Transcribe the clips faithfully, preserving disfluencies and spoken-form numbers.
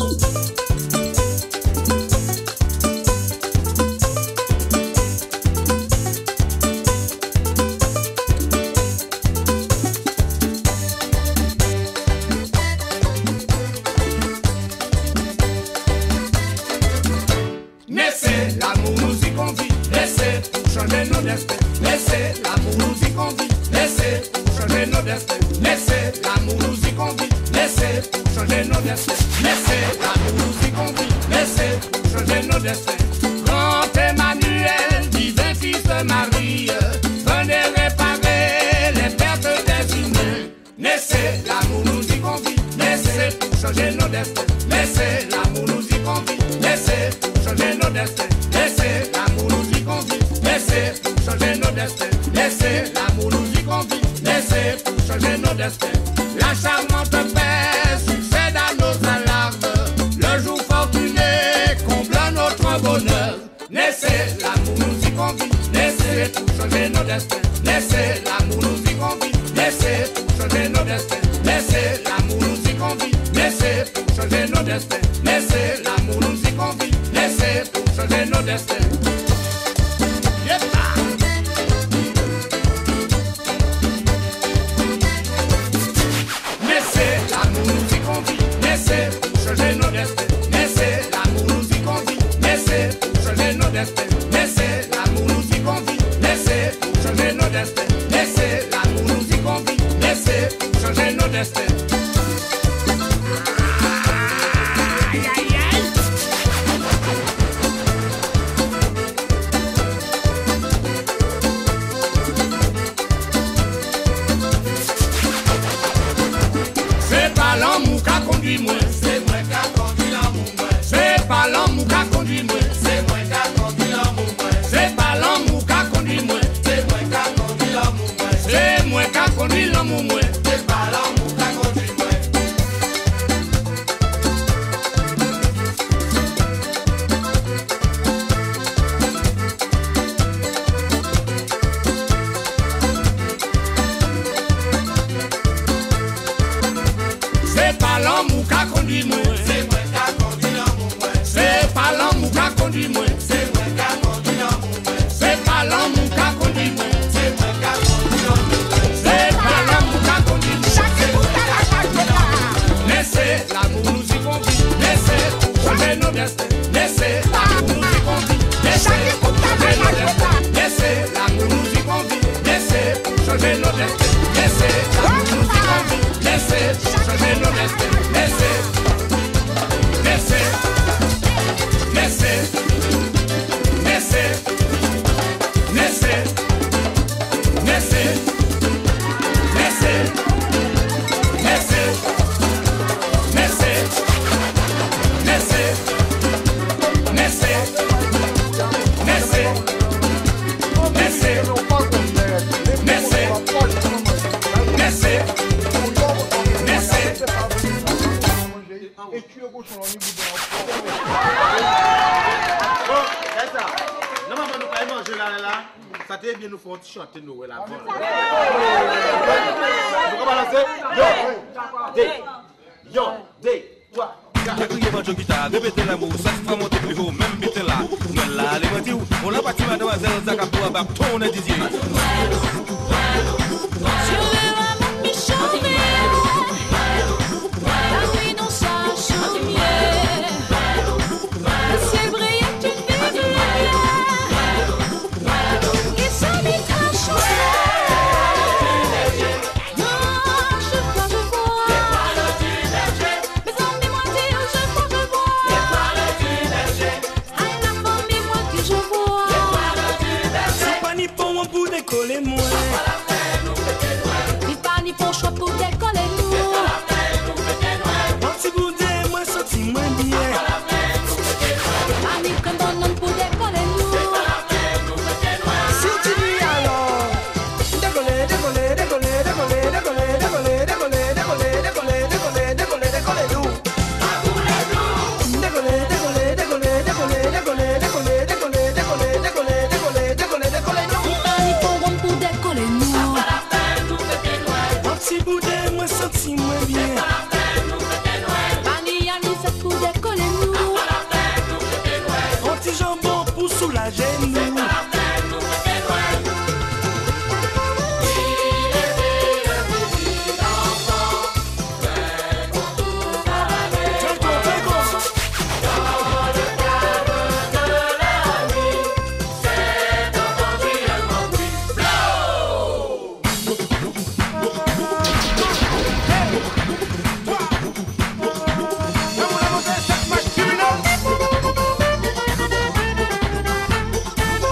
Laissez l'amour nous y convie, laissez pour changer nos destins. Laissez l'amour nous y convie, laissez pour changer nos destins. Laissez l'amour nous y convie, laissez pour changer nos destins. Laissez l'amour nous y convie, laissez pour changer nos destins. Grand Emmanuel, divin fils de Marie, venez réparer les pertes des humains. Laissez l'amour nous y convie, laissez pour changer nos destins. Laissez l'amour nous y convie, laissez pour changer nos destins. Laissez l'amour nous y convie, laissez pour changer nos destins. Laissez l'amour nous y convie, laissez pour changer nos destins. La charmante paix succède à nos alarmes. Le jour fortuné comble notre bonheur. Laissez l'amour nous y convie, laissez pour changer nos destins. Laissez l'amour nous y convie, laissez pour changer nos destins. Laissez l'amour nous y convie, laissez pour changer nos destins. Laissez l'amour nous y convie, laissez pour changer nos destins. Laissez l'amour nous y convie, laissez pour changer nos destins. Laissez l'amour nous y convie, laissez pour changer nos destins. Laissez l'amour nous y convie, laissez pour changer nos destins. Laissez l'amour nous y convie, laissez pour changer nos destins. C'est pas l'amour qui a conduit moi, c'est moi qui a conduit l'amour moi. C'est pas l'amour qui a conduit moi, c'est moi qui a conduit l'amour moi. C'est pas l'amour qui a conduit moi, c'est moi qui a conduit l'amour moi. C'est moi qui a conduit l'amour moi. C'est pas l'amour qui a conduit moi. C'est pas l'amour qui a conduit moi, c'est moi qui a conduit l'amour moi. C'est pas l'amour qui a conduit moi, c'est moi qui a conduit l'amour moi. C'est pas l'amour qui a conduit moi, c'est moi qui a conduit l'amour moi. C'est pas l'amour qui a conduit moi. Laissez l'amour nous y convie, laissez pour changer nos destins. Laissez l'amour nous y convie, laissez pour changer nos destins. Laissez l'amour nous y convie, laissez pour changer nos destins. Laissez l'amour nous y convie, laissez pour changer nos destins. Laissez, laissez, laissez, laissez, laissez, laissez, laissez, laissez, laissez, laissez, laissez, Et tu es gauche au niveau de Bon, c'est ça. Normalement, nous allons manger là, là. Ça t'est bien nous faire chanter nous là. Vous balancer? Yo, deux, yo, deux, trois. Criez votre guitare, répétez l'amour, ça se fera monter plus haut, même vite là. Nous là, les mentis, on l'a bâti mademoiselle Zakapoua, bah, tourne Didier. Si vous moi senti moins bien. Pas la peine, nous mettez noël. Pas ni à nous, c'est pour des soulager nous. Criminal.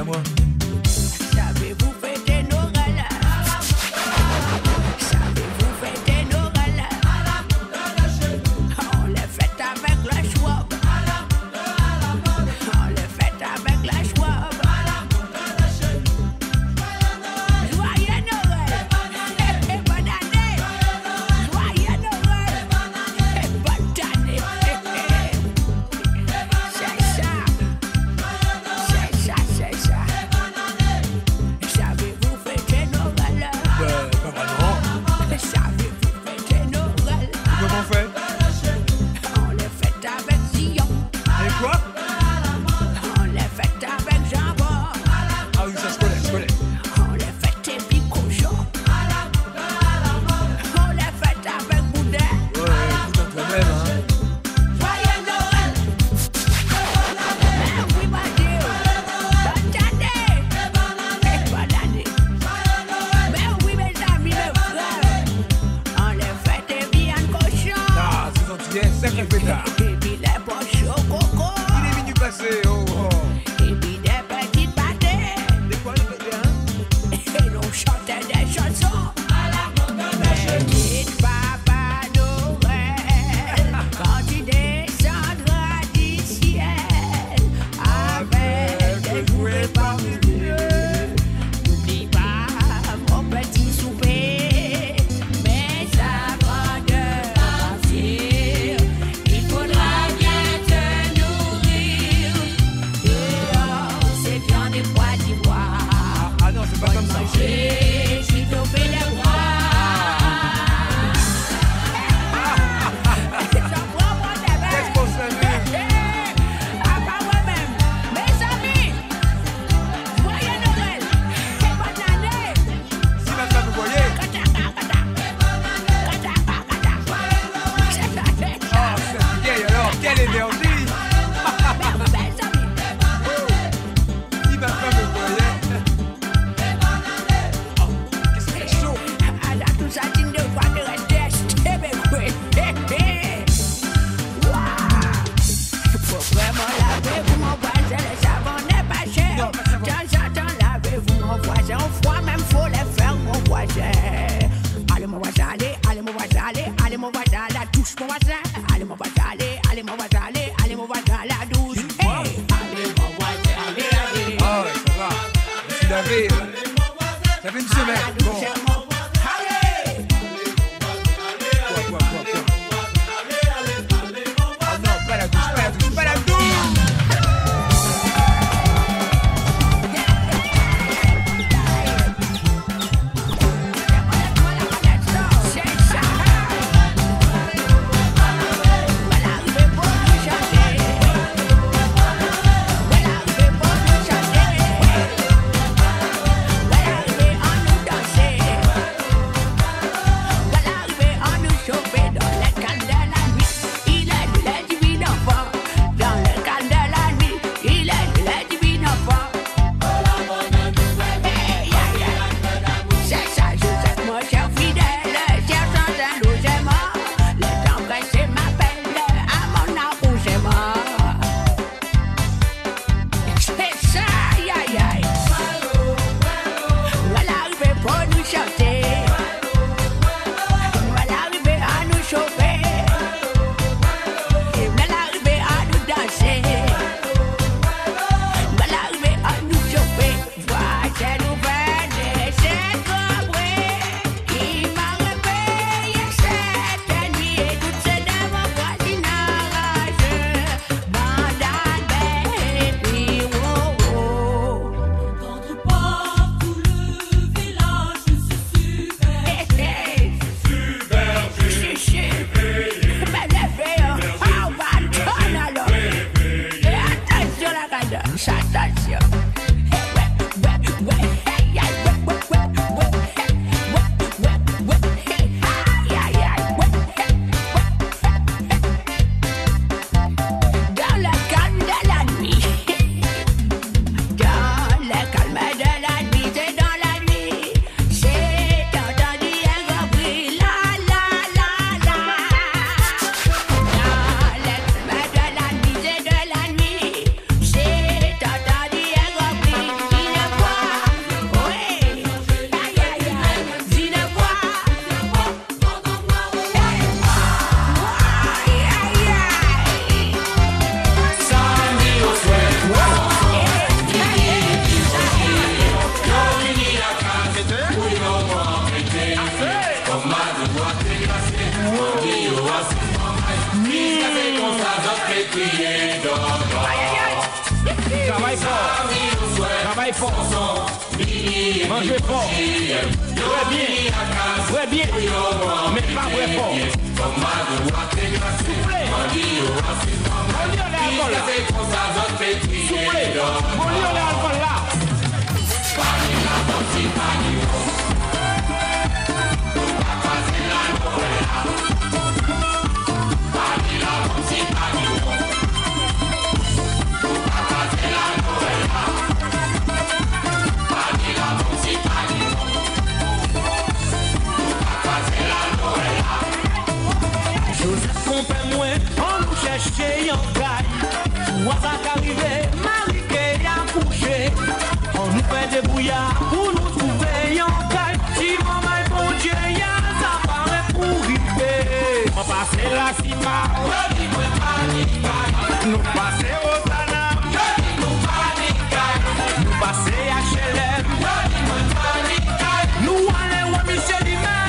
à moi. Savez-vous fêter Noël? Savez-vous fêter Noël? On les fête avec la joie. On les fête avec la joie. Joyeux Noël et bonne année. Joyeux Noël et bonne année. C'est ça. C'est ça, c'est ça. Savez-vous fêter Noël? Euh, pas vraiment. Savez-vous fêter Noël? Comment on fait? On les fête avec Zion. Avec quoi? On les fête avec jambon. Ah oui, ça je connais, je connais. On les fête et puis cochon. On les fête avec boudin. Ouais, écoute à toi-même, hein. Joyeux Noël. Mais oui, mon Dieu. Bonne année. Et bonne année. Mais oui, mes amis, mes frères. On les fête et bien cochon. Ah, c'est gentil, sacré pétard. Et puis les poches au coco. Il est venu passer, oh, oh. Et puis des petites pâtés. Des quoi, les pétés, hein? Et l'on chantait des chansons. Petite Papa Noël, quand tu descendras du ciel, avec des jouets parfumés, n'oublie pas mon petit souper, mais sa grandeur entière, il faudra bien te nourrir. Dehors, c'est viande et pois d'ivoire. Ah non, c'est pas comme ça. Manger, je suis tombé les bras. J'en prends mon bébé. Qu'est-ce qu'on se fait? Ah, pas moi-même. Mes amis, joyeux Noël et bonne année. Si ma femme vous voyez. Kata, kata. Kata, kata. C'est ça, c'est Oh, ça. c'est vieille alors, quelle énergie! Mes amis. Si ma femme vous voyait. Oh, qu'est-ce qu'il fait chaud! À la tout ça, digne de quoi de rester, eh ben, oui. Waouh. Faut vraiment laver-vous, mon voisin, le savon n'est pas cher. Non, pas savon. De temps en temps, lavez-vous, mon voisin, au froid même, faut les faire, mon voisin. Allez, mon voisin, allez, allez, mon voisin, allez, allez, mon voisin, à la douche, mon voisin. Allez, mon voisin, allez, allez, mon voisin, allez, allez, mon voisin, à la douche. Hey, allez, mon voisin, allez, allez. Ah ouais, ça va. Je suis lavé. euh, Ça fait une À la semaine. douche, Bon, mon voisin, allez. quoi, quoi, quoi, quoi? Ah non, pas la douche, pas la douche, pas la douche! C'est ça. Voilà, il veut pas nous chanter. Voilà, il veut pas nous chanter. Voilà, il veut en nous danser. Voilà, il veut en nous chauffer dans le calme de la nuit. Il est lui le divin enfant. Dans le calme de la nuit, il est lui le divin enfant. Hey, yeah, yeah. C'est ça, Joseph, mon cher fidèle, cher sans un logement. Le temps pressé m'appelle à mon accouchement. C'est ça, aïe, aïe, aïe. Voilà, arrivé pour nous chanter. Voilà, arrivé à nous chauffer. Voilà, arrivé à nous danser. Voilà, arrivé à nous chauffer. Vois, c'est nouvelle, c'est compris. Qui m'a réveillé cette nuit et toutes ces dames en voisinage. Bandane, baby, oh, oh. Entre pas tout le village, c'est super. Hey, hey. Chichi. Mais les filles, oh, va donner alors. Et attention la garde, attention. Ouais, ouais, ouais, hey, aïe, ouais, ouais, ouais, ouais, hey, ouais, ouais, ouais, hey, aïe, aïe, aïe, ouais, hey, ouais, hey. Dans le calme de la nuit. Dans le calme de la nuit, c'est dans la nuit. C'est entendu un grand bruit, la la la la. Dans le calme de la nuit, c'est de la nuit. C'est entendu un grand Travaille fort. Travaille fort. Mangez fort. Très bien. Très bien. Mais pas très fort. Soufflez. Molly on l'alcool là. Soufflez. Molly on l'alcool là. Joseph compère moi, on nous cherchait en caille. Ouazak arrivé, Marie qui a couché. On nous fait des brouillards pour nous trouver en caille. Si maman est bon Dieu, y'a ça paraît pour river. On passe la cima, nous passer au Sana, nous passer à H L M, nous allons au Michel Himer.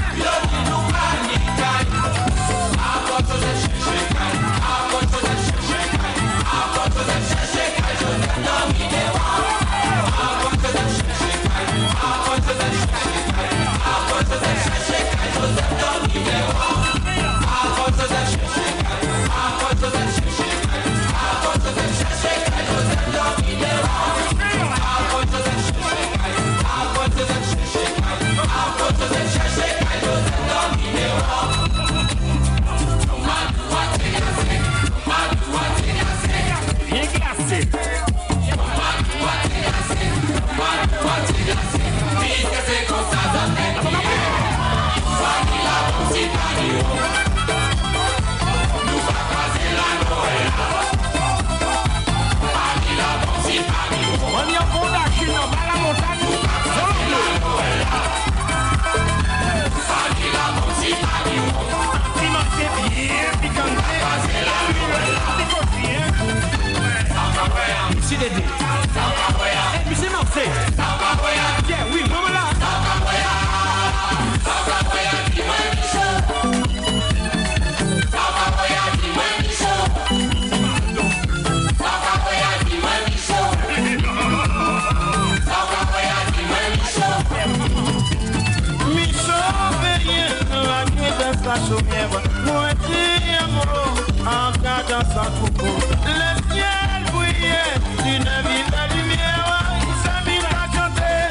Le ciel brillait d'une ville de lumière, il s'est mis à chanter,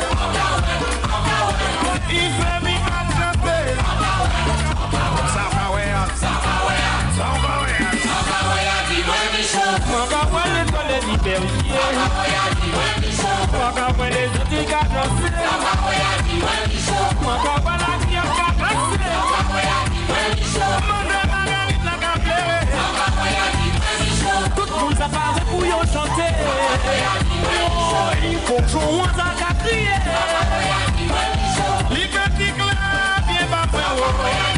il s'est mis à chanter. Safawea, Safawea, Safawea, Safawea, dis-moi Michaud. Safawea, l'école est libérée. Safawea, dis-moi Michaud. Safawea, les outils qu'a dansé. Safawea, dis-moi Michaud. Safawea, la vie qu'a dansé. Safawea, dis-moi Michaud. Mandé Marguerite la qu'a pleuré. Safawea, dis-moi Michaud. Tout le monde s'apparaît pour y chanter. Oh, il faut que j'en ai qu'à crier. Les petits claps, bien pas frère.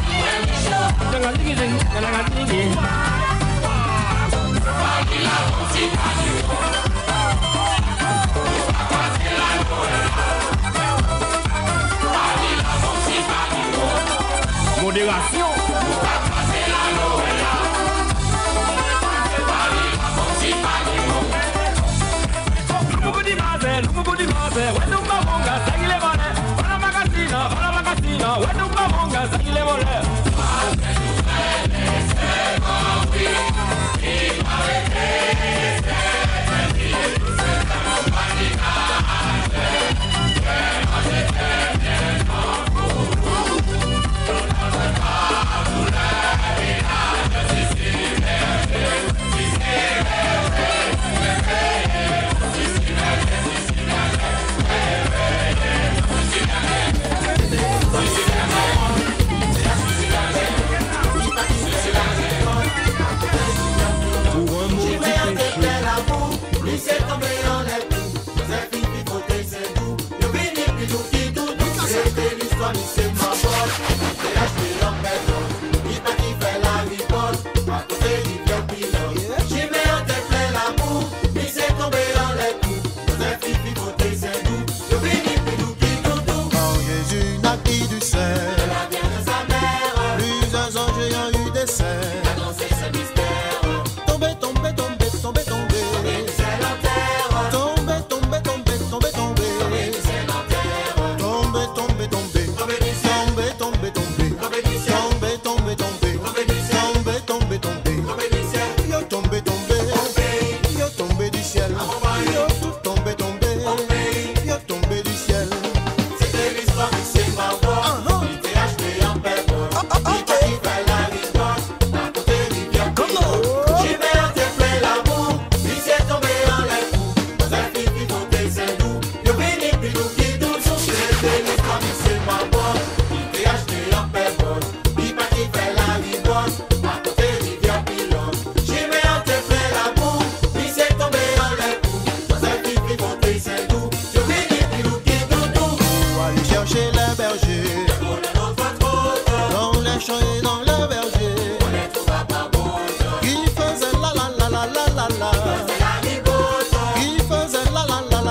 Modération.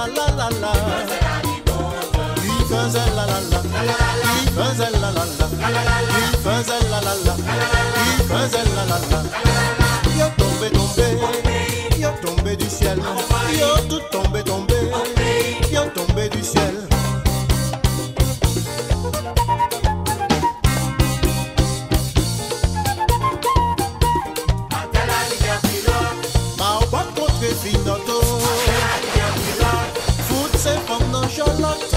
la la la la. Il faisait la la la. Il faisait la la la. Il faisait la la la. Il faisait la la la. Yo tombé tombé. Yo tombé du ciel. Yo tout tombé tombé. Yo tombé du ciel. Finotto, foot c'est comme dans Charlotte.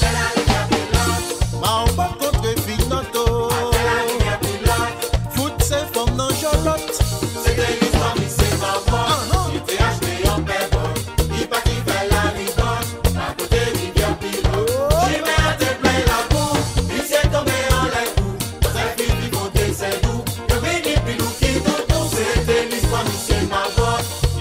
Ma on va contre Finotto, foot c'est comme dans Charlotte. C'était l'histoire, mais c'est ma voix. Il était acheté en pétrole, il pas qui fait la ribote. À côté rivière pilote, j'ai mis à te plein la boue. Il s'est tombé en l'air coup, dans un film qui comptait ses doux. Le béni pilou qui dodo, c'était l'histoire, mais c'est ma voix.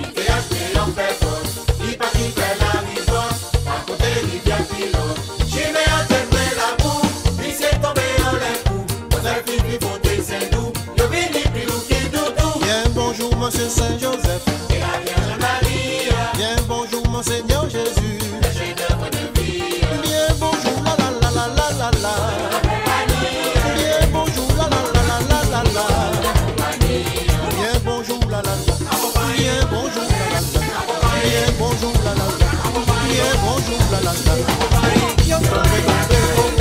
Monsieur Saint-Joseph, et la Vierge Marie. Bien bonjour, Monseigneur Jésus, le chef-d'œuvre de vie. Bien bonjour, la la la la la la la. Bien bonjour, la la la la la la la. Bien bonjour, la la la. Bien bonjour, la la la. Bien bonjour, la la la. Bien bonjour, la la la. Yo tombé tombé.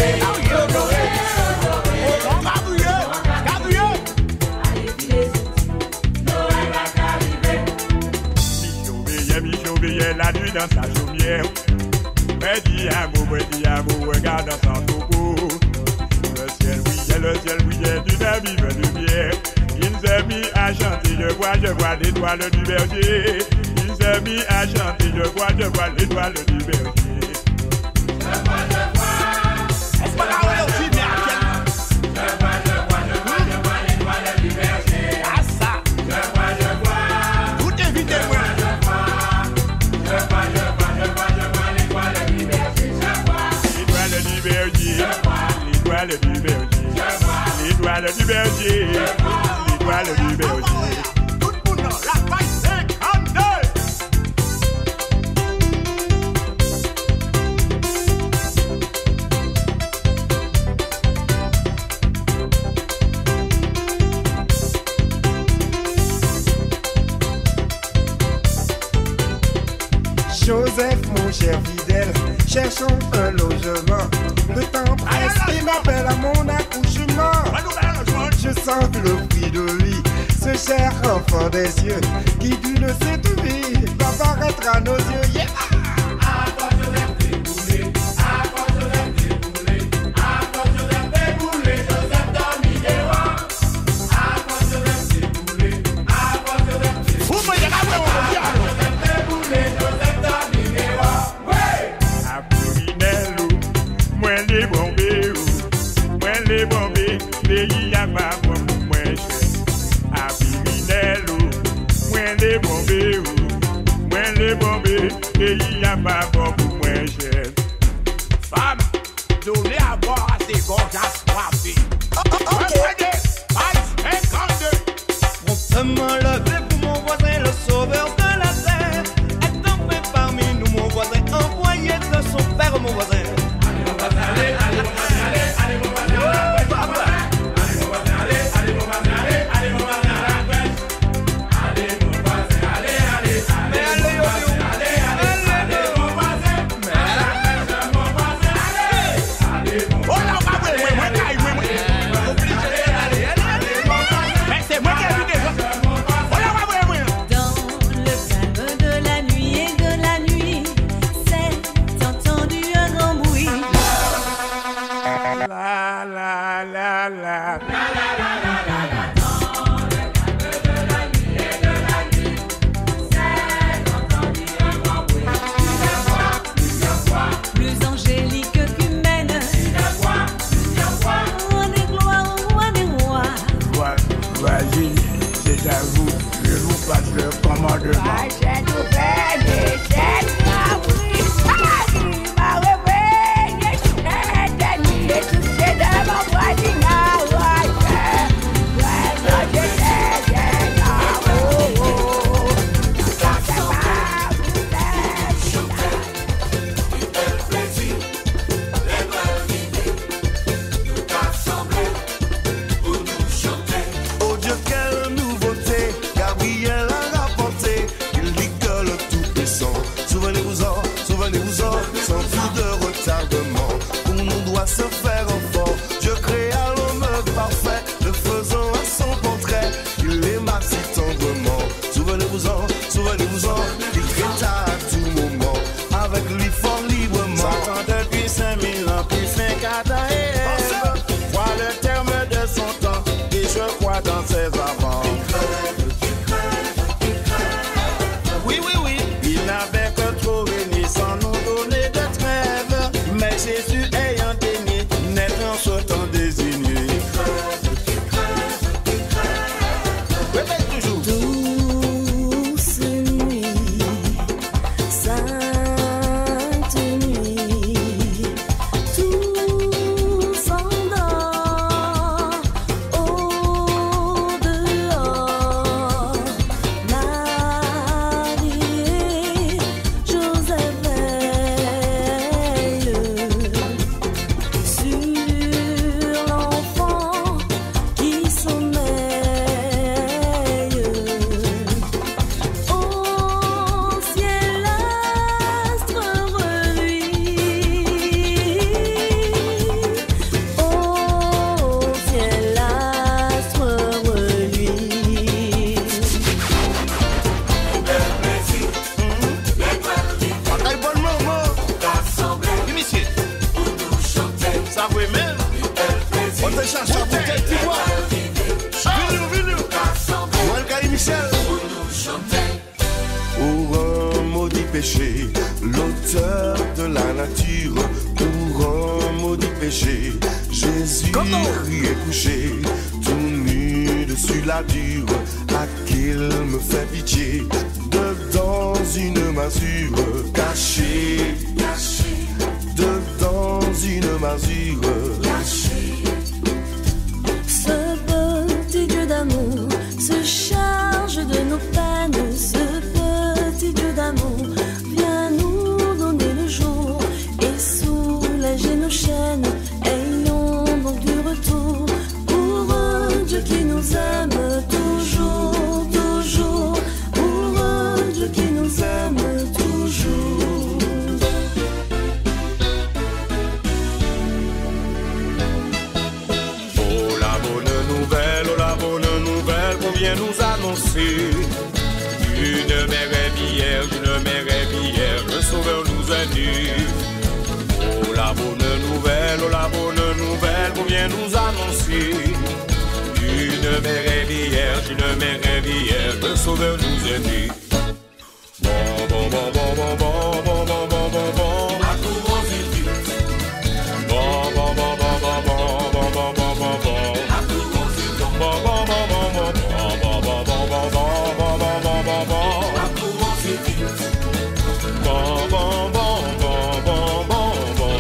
La nuit dans sa chaumière, me dit amour, me dit amour, regarde dans son topo. Le ciel brillait, le ciel brillait d'une vive lumière. Il s'est mis à chanter, je vois, je vois l'étoile du berger. Il s'est mis à chanter, je vois, je vois l'étoile du berger. Je vois, je vois. Est-ce qu'on a oublié aussi, mais à quel? Je vois, je vois, je vois, je vois l'étoile du berger. Ah ça. Je vois, je vois. Tout évitez-moi. L'étoile du berger, l'étoile du berger, l'étoile du berger. Tout le monde dans la paille cinquante-deux. Joseph, mon cher fidèle, cherchons un logement. Le temps presse et m'appelle à mon accouchement. Je sens le prix de vie, ce cher enfant des cieux, qui d'une cette vie va paraître à nos yeux. Yeah! Pays à pas beaucoup moins cher. Femme, donnez à boire à ces gorgeasses coiffées. Promptement levé pour mon voisin, le sauveur de la terre. Est tombé parmi nous, mon voisin, envoyé de son père, mon voisin. Allez, mon voisin, allez, allez, mon voisin, allez, allez, mon voisin, allez, allez, mon voisin, allez, allez, mon voisin, allez, allez, mon voisin, allez, mon voisin, allez, allez, mais allez, allez, allez, mon voisin, mais allez, mon voisin, allez, allez, mon voisin, allez, allez, mon voisin, ans, sans plus de retardement. Pour nous doit se faire enfant. Dieu créa l'homme parfait, le faisant à son portrait. Il l'aima si tendrement. Souvenez-vous-en, souvenez-vous-en, il traita à tout moment. Avec lui fort librement. Satan depuis cinq mille ans, puis fin qu'Adam et Ève. Voit le terme de son temps, et je crois dans ses avants. Oui, oui, oui, il n'avait que trop béni sans nous donner de trêve. Mais Jésus ayant dénié, n'est en ce temps désigné. Répète toujours. Douce nuit, sainte nuit, tout s'endort au dehors. Marie et Joseph veillent sur l'enfant qui sommeille. Au ciel astre reluit, au ciel astre reluit. Bataille bonne maman. Oui, monsieur. Ça vous même. On te cherche à bouteille, tu vois. Venu, venu. Walcaï Michel. Pour un maudit péché, l'auteur de la nature. Pour un maudit péché, Jésus est couché, tout nu dessus la dure. À qu'il me fait pitié, dedans une masure cachée, dedans une masure cachée. Ce petit Dieu d'amour se charge de nos peines. Ce petit Dieu d'amour vient nous donner le jour et soulager nos chaînes. Ayons donc du retour pour un Dieu qui nous aime toujours, toujours. Pour un Dieu qui nous aime toujours. Oh la bonne nouvelle, oh la bonne nouvelle qu'on vient nous annoncer. Une mère est vierge, une mère est vierge, le sauveur nous est nu. Oh la bonne nouvelle, oh la bonne nouvelle qu'on vient nous annoncer. Une mère est vierge, une mère est vierge, le sauveur nous est nu. Bon, bon, bon, bon, bon, bon, bon, bon, bon, bon, bon. Bon, bon, bon, bon, bon, bon, bon, bon, bon, bon, bon. Bon, bon, bon, bon, bon, bon, bon, bon, bon, bon, bon, bon, bon, bon, bon, bon. Bon, bon, bon, bon, bon, bon, bon.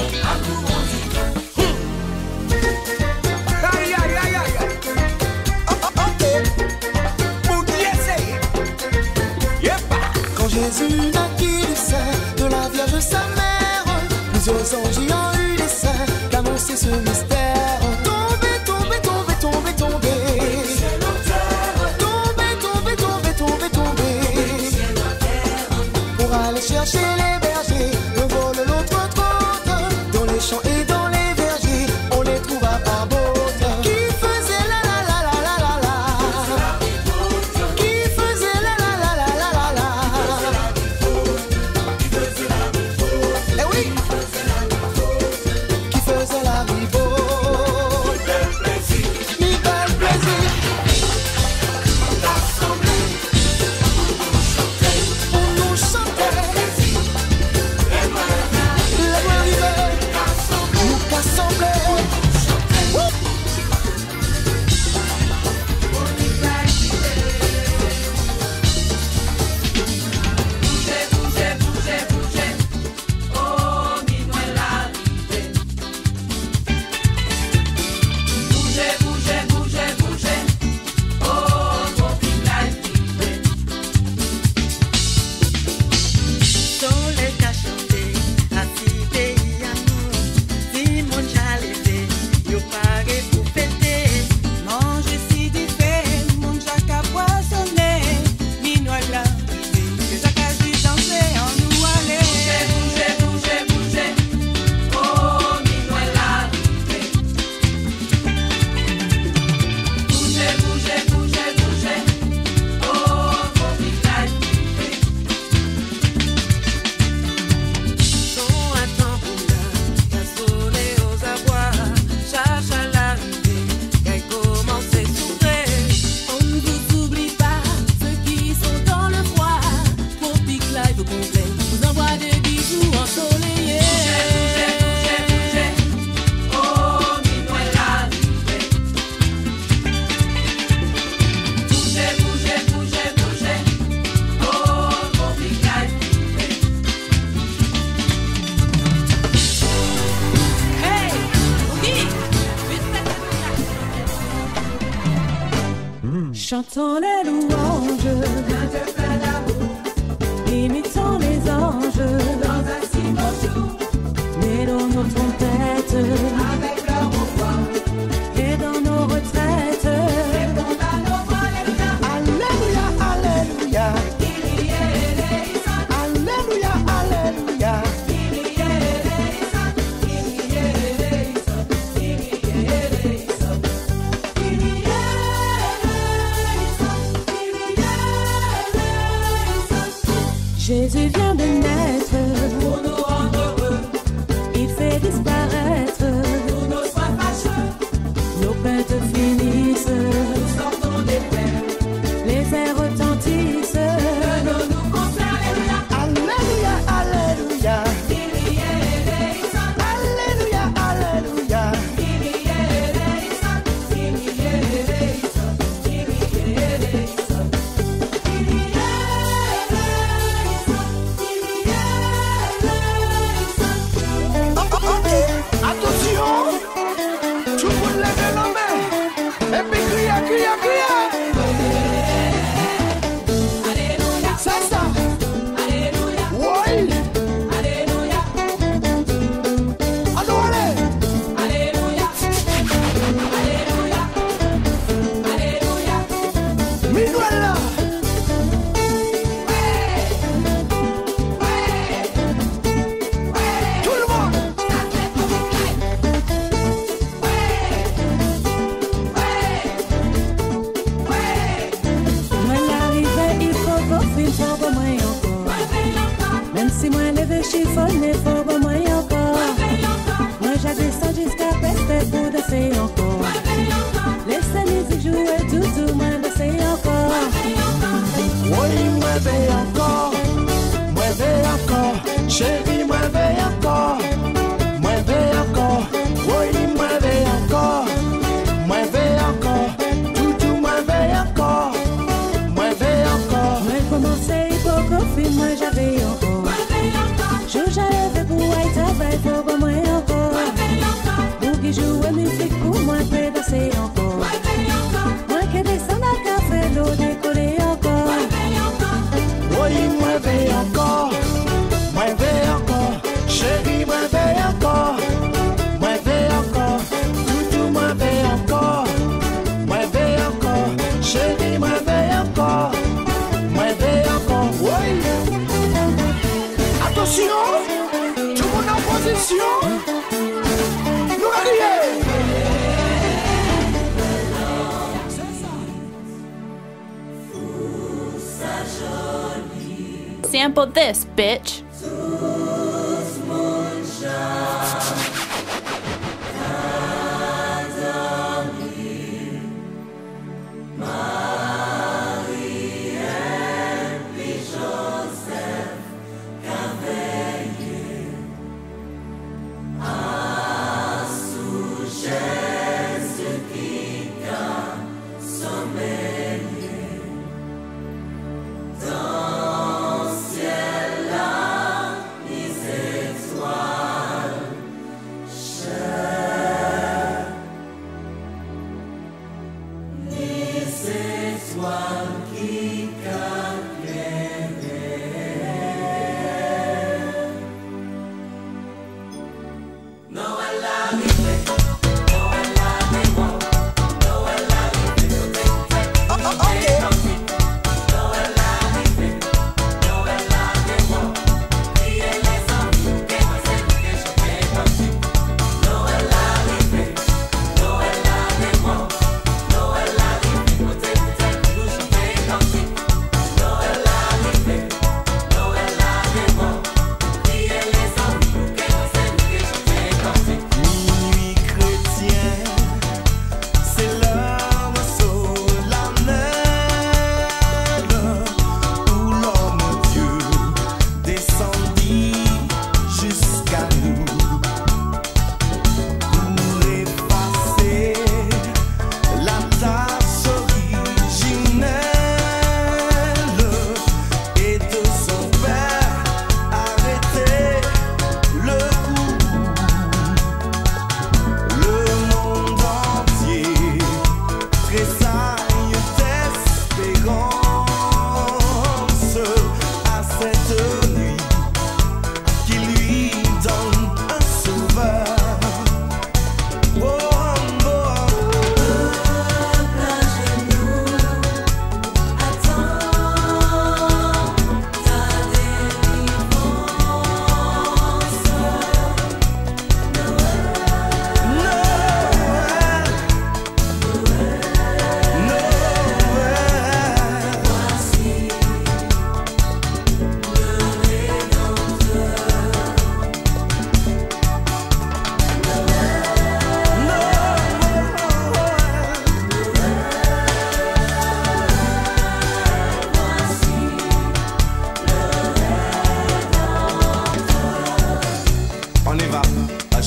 Aïe, aïe, aïe, aïe. Oh, oh, ok. Boudier, c'est. Yepa. Quand Jésus naquit du sein de la Vierge sa mère, plusieurs anges y ont eu l'essai d'annoncer ce mystère. Tombez, tombez, tombez, tombez, tombez. Tombez, tombez, tombez, tombez, tombez. Pour aller chercher les bergers, le vol l'autre trotte. Dans les champs et dans les vergers, on les trouva par botte. Qui faisait la la la la la la la. Qui faisait la la la la la la la. Eh oui. Chantons les louanges, imitons les anges, dans un si beau jour, mêlons nos trompettes, avec leur voix, et dans nos retraites, répondons à nos voix, alléluia, alléluia, alléluia, alléluia. Jésus vient de naître pour nous rendre heureux. Il fait disparaître tous nos soins fâcheux. Nos plaintes finissent, nous sortons des peines. Les airs retentissent, que nous nous consolons. Alléluia, alléluia. Alléluia, alléluia. Chiffonné, faut bon moi encore. Moi j'adescends jusqu'à peste pour danser encore. Laissez musique jouer tout tout, moi danser encore. Oui, moi vais encore, moi vais encore, chérie, moi vais encore, moi vais encore. Oui, moi vais encore, moi vais encore, tout tout, moi vais encore, moi vais encore. Moi commencé hypocrisie, moi j'avais encore. Je j'avais pour être avec pour moi encore. Pour qui joue musique pour moi, peut danser encore. Moi qui descends à café, l'eau décoller encore. Oui, moi vais encore, moi vais encore, chérie, moi vais encore, moi vais encore, tout moi vais encore, moi vais encore, chérie, moi vais encore, moi vais encore. Oui. Attention, tout le monde en position. Nous allons. Sample this, bitch. Dans ciel là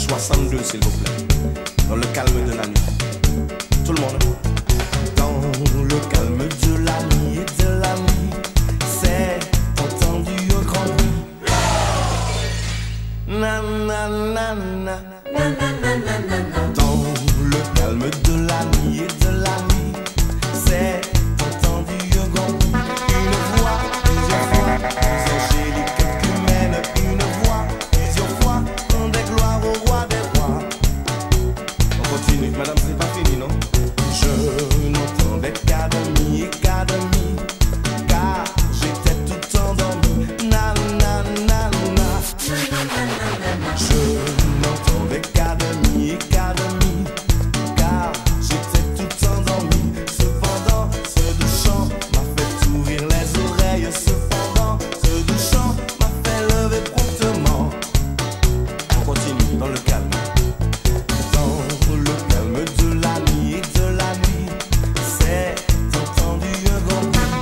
soixante-deux, s'il vous plaît. Dans le calme de la nuit. Tout le monde. Dans le calme de la nuit et de la nuit, c'est entendu au grand bruit. Na na na na. Dans le calme de la nuit et de la nuit, c'est entendu au grand bruit. Une voix, plusieurs fois, plus angélique qu'humaine. Une voix, plusieurs fois, dans des gloires au roi des rois. On continue, madame, c'est pas fini, non? Je n'entendais qu'à demi et qu'à demi, car j'étais tout endormi. Na na na na. Je n'entendais qu'à demi et qu'à demi, car j'étais tout endormi. Cependant, ce doux chant m'a fait ouvrir les oreilles. Cependant, ce doux chant m'a fait lever promptement. On continue dans le calme. Dans le calme de la nuit et de la nuit, c'est entendu un grand bruit.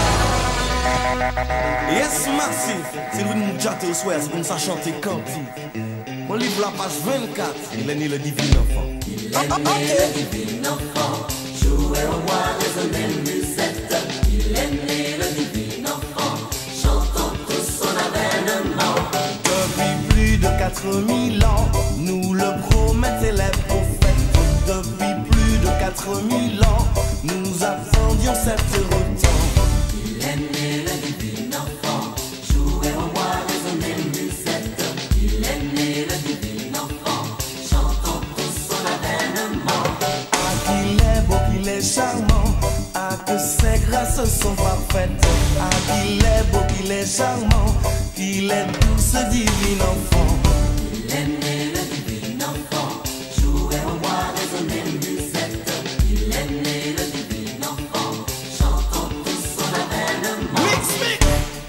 Yes, massif, c'est lui nous chanter au soir, c'est comme ça chanter cantique. On livre la page vingt-quatre, il est né le divin enfant. Il est né le divin enfant, jouer au roi résonner musette. Il est né le divin enfant, chantons tous son avènement. Depuis plus de quatre mille ans, nous le promettaient les prophètes. Depuis plus de quatre mille ans, nous attendions cette retour. Il est né le divin enfant, jouer au roi résonner musette. Il est né le divin enfant, chantons tous son avènement. Ah, qu'il est beau, qu'il est charmant, ah, que ses grâces sont parfaites. Ah, qu'il est beau, qu'il est charmant, qu'il est doux ce divin enfant. Il est né le divin enfant, jouer au roi résonner musette. Il est né le divin enfant, chantons tous son avènement. Mix, mix.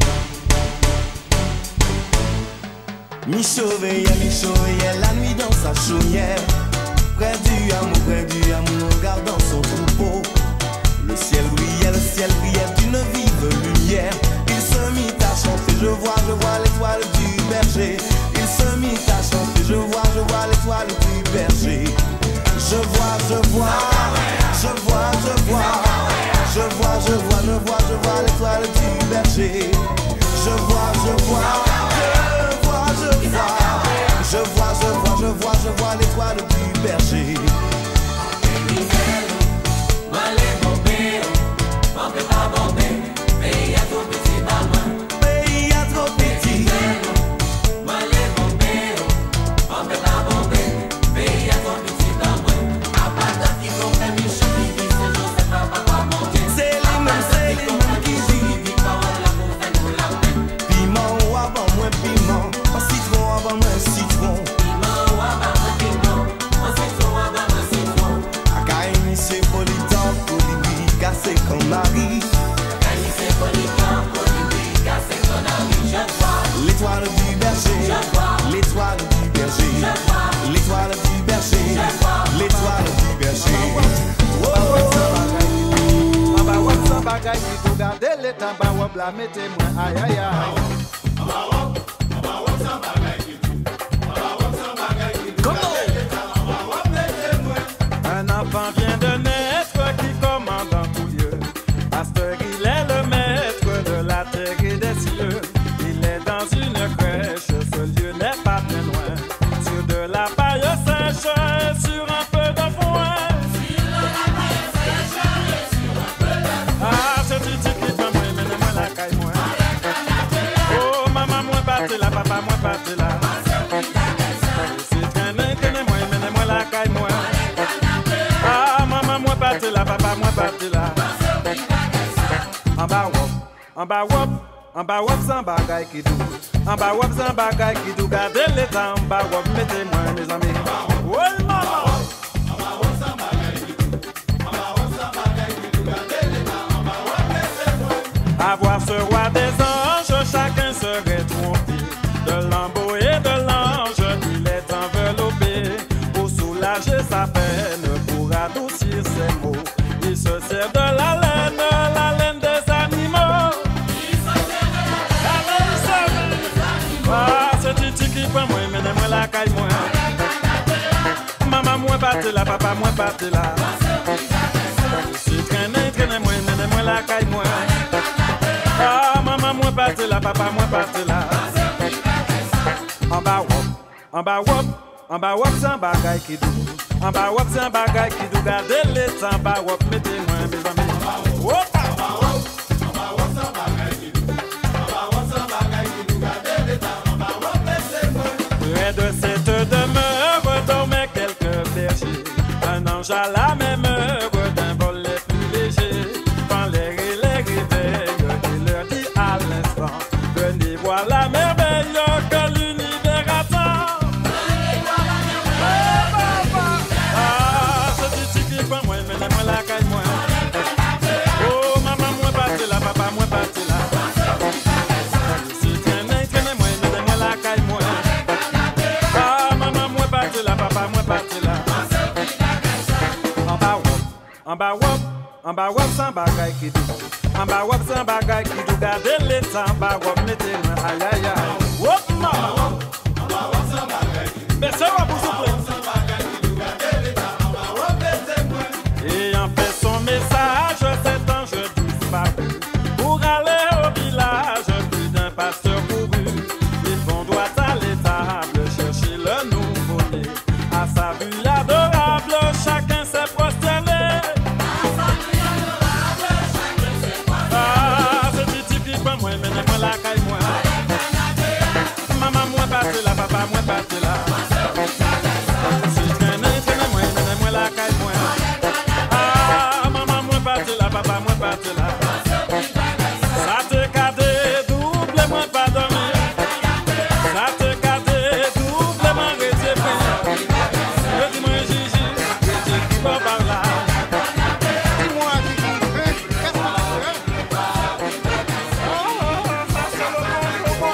Mi surveillait, mi surveillait la nuit dans sa chaumière. Près du amour, près du amour, regardant son troupeau. Le ciel brillait, le ciel brillait d'une vive lumière. Il se mit à chanter, je vois, je vois l'étoile du berger. Il se mit à chanter, je vois, je vois l'étoile du berger. Je vois, je vois, je vois, je vois. Je vois, je vois, je vois, je vois l'étoile du berger. Je vois, je vois, je vois, je vois. Je vois, je vois, je vois, je vois l'étoile du berger. Pays à trop petit. C'est les mêmes, c'est les mêmes qui disent piment ou avant moins piment, un citron avant moins citron. Akaini c'est politant, colibri cassé comme Marie. L'étoile du berger, l'étoile du berger, l'étoile du berger, l'étoile du berger. Aba wap sa bagay ki tou gade le taba wap la mette mwen ay ay ay. Aba wap, aba wap sa bagay ki tou, aba wap sa bagay ki tou gade le taba wap mette mwen. Un enfant vient de naître qui commande en tout lieu. Pasteur, il est le maître de la terre et des cieux. Il est dans une crèche, ce lieu n'est pas très loin. Sur de la paille sèche et sur un peu de foin. Ah, c'est titi qui va moi, mais moi la caille moi. Oh, maman, moi parti là, papa, moi parti là. C'est traîné que ne moi, mais moi la caille moi. Ah, maman, moi parti là, papa, moi parti là. En bas wop, en bas wop, en bas wop sans bagay qui dou. En bas wop sans bagay qui dou. Gardez le temps, en bas wop, mettez-moi mes amis. Oh, maman. Avoir ce roi des anges, chacun serait trompé. De lambeau et de l'ange, il est enveloppé. Pour soulager sa peine, pour adoucir ses mots, il se sert de la laine, la laine des animaux. Il se sert de la laine des animaux. Ah, c'est Titi qui prend moi, mais moi la caille moi. battre là, papa, moi battre là. Si traîner, traîner, moi, mener moi la caille, moi. Ah, maman, moi battre là, papa, moi battre là. En bas, wop, en bas, wop, en bas, wop, c'est un bagay qui doux. En bas, wop, c'est un bagay qui doux. Gardez les temps, en bas, wop, mettez-moi, mes amis. Wop, en bas, wop, en bas, wop, c'est un bagay qui doux. En bas, wop, c'est un bagay qui doux. Gardez les temps, en bas, wop, mettez-moi. Près de cette demeure, dormaient quelques bergers. Un ange à la même heure, d'un vol les plus légers. Quand les relais réveillent, il leur dit à l'instant, venez voir la merveille que l'univers attend. Venez voir la merveille. Ah, ce petit qui prend moi, menez-moi la caille, moi. Oh, maman, moi battez là, papa, moi battez là. Si traînez, traînez, moi, menez-moi la caille, moi. Ah, maman, moi battez là, papa, moi battez là. En bas wop, en bas wop, en bas wop, sans bagay qui doux. En bas wop, sans bagay qui doux. Gardez les temps, en bas wop, mettez-moi, aïe aïe aïe. Wop, maman, en bas wop, sans bagay qui doux. Mais c'est wop, vous soufflez. Et en fait son message, cet ange disparu. Pour aller au village, plus d'un pasteur couru. Ils vont droit à l'étable, chercher le nouveau-né. À sa vue adorable, chacun s'est prosterné. Ah, ce petit qui prend moi, menez-moi la caille, moi. Maman, moi battez là, papa, moi battez là. Si traînez, traînez, moi, menez-moi la caille, moi. Ah, maman, moi battez là, papa, moi battez là. Ça te cadé, double, moi pas dormir. Ça te cadé, double, moi rester pris. Je dis moi Gigi, Gigi qui va par là. Dis-moi Gigi, qu'est-ce que ça fait? Oh, ça c'est le bon, le bon,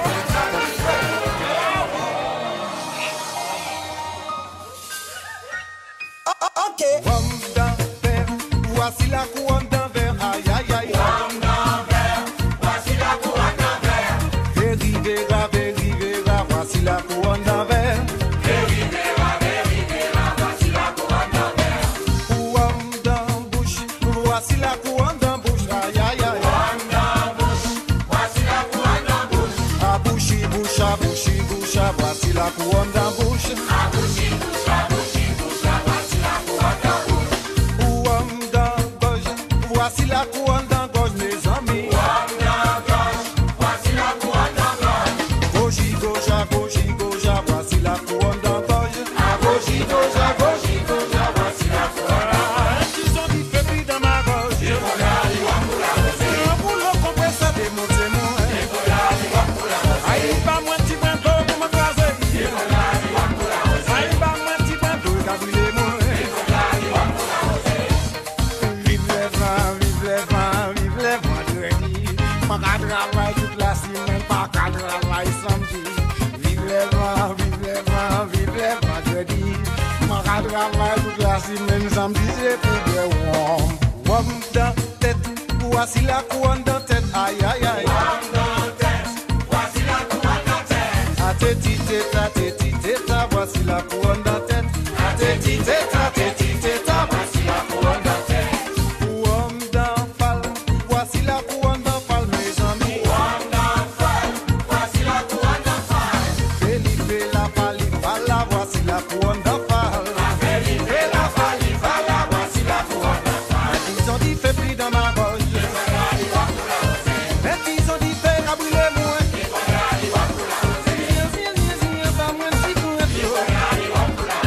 Ok. Pomme d'enfer, voici la couronne d'enfer. Aïe aïe aïe. Pomme d'enfer, voici la couronne d'enfer. Véri, véra, véri, véra, voici la couronne d'enfer. Véri, véra, véri, véra, voici la couronne d'enfer. Pomme d'embouche, voici la couronne d'embouche. Aïe aïe aïe. Pomme d'embouche, voici la couronne d'embouche. À bouchi, bouche, à bouchi, bouche, voici la couronne d'embouche. À bouchi, bouche, à bouchi, bouche, voici la couronne d'embouche. Pomme d'embouche, voici la couronne d'embouche, mes amis. Pomme d'embouche, voici la couronne d'embouche. Gauche, gauche, gauche, gauche, voici la couronne d'embouche. À gauche, gauche, gauche, gauche, voici la couronne d'embouche. Ils ont dit fait plus dans ma gauche. Et voilà, ils vont pour la rosée. Pour le compresseur, démontez-moi. Et voilà, ils vont pour la rosée. Aïe, pas moins petit point d'eau pour me craser. Et voilà, ils vont pour la rosée. Aïe, pas moins petit point d'eau, qu'a brûlé moi. Et voilà, ils vont pour la rosée. Vive les vents, vive les vents, vive les vents de nuit. Pas qu'à travailler toute la semaine, pas qu'à travailler samedi. Vive les vents, vive les vents, vive les vents de nuit. Pas qu'à travailler toute la semaine, samedi c'est plus de warm. Warm dans tête, voici la couronne dans tête. Aïe aïe aïe. Warm dans tête, voici la couronne dans tête. A téti téta, téti téta, voici la couronne dans tête. A téti téta, téti téta, voici la couronne dans tête. Couronne d'enfal, voici la couronne d'enfal, mes amis. Couronne d'enfal, voici la couronne d'enfal. Felipe la falifala, voici la couronne d'enfal. Felipe la falifala, voici la couronne d'enfal. Ils ont dit fais plus dans ma gauche. Mais ils ont dit fais à brûler moi. Viens, viens, viens, viens, pas moins si pour un peu.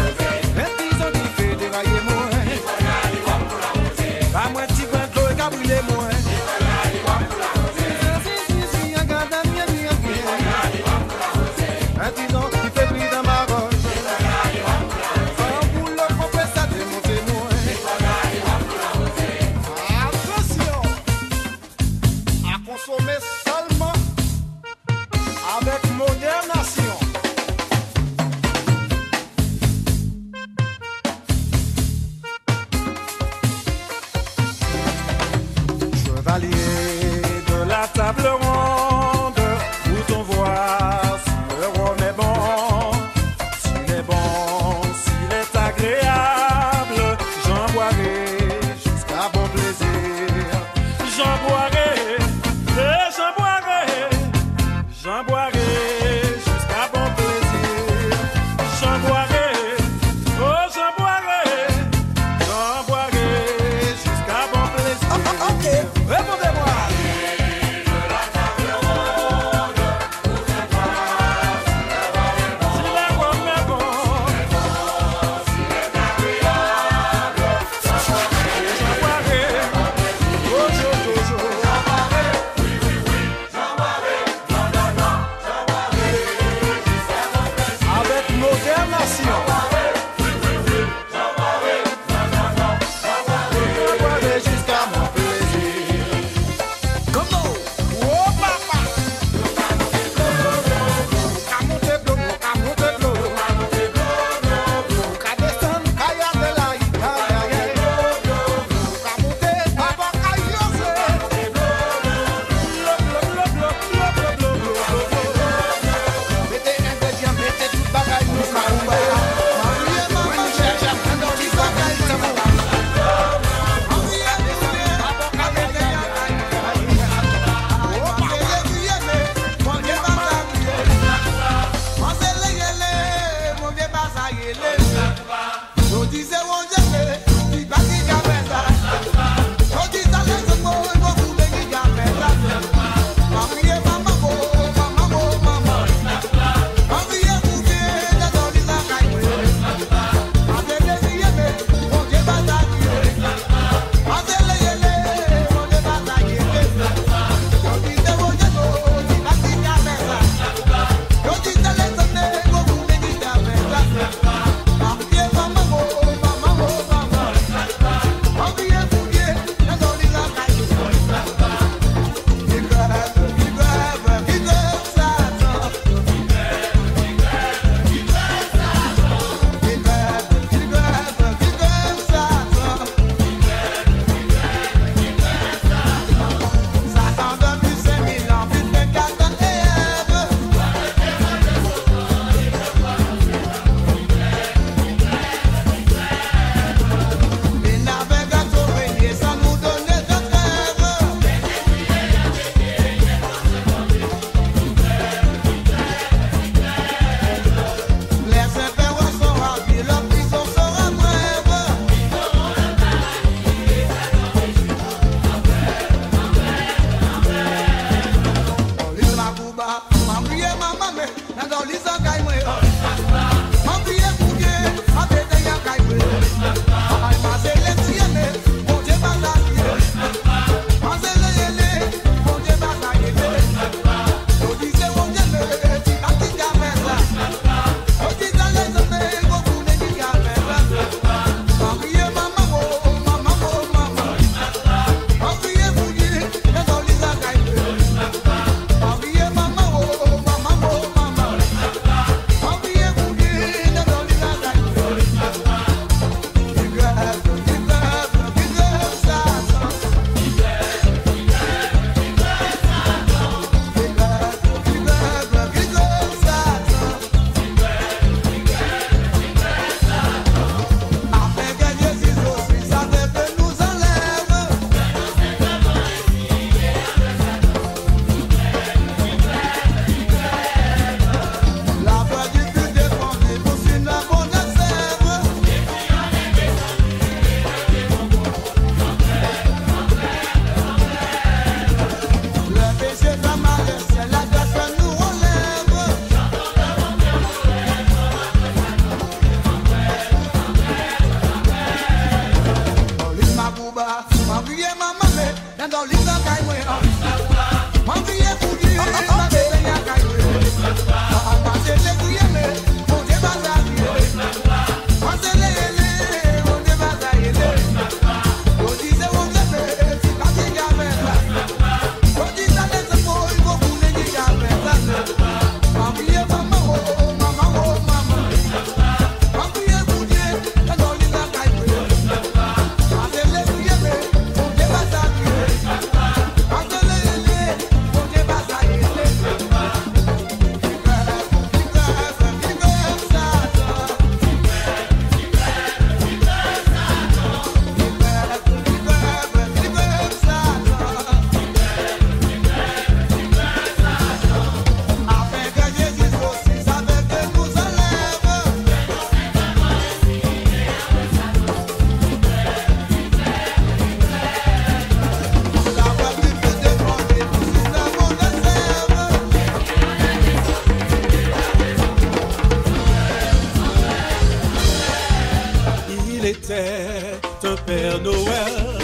était un Père Noël.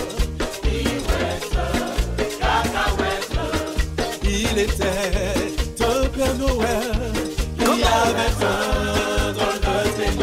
Il était un Père Noël. Il y avait un dans le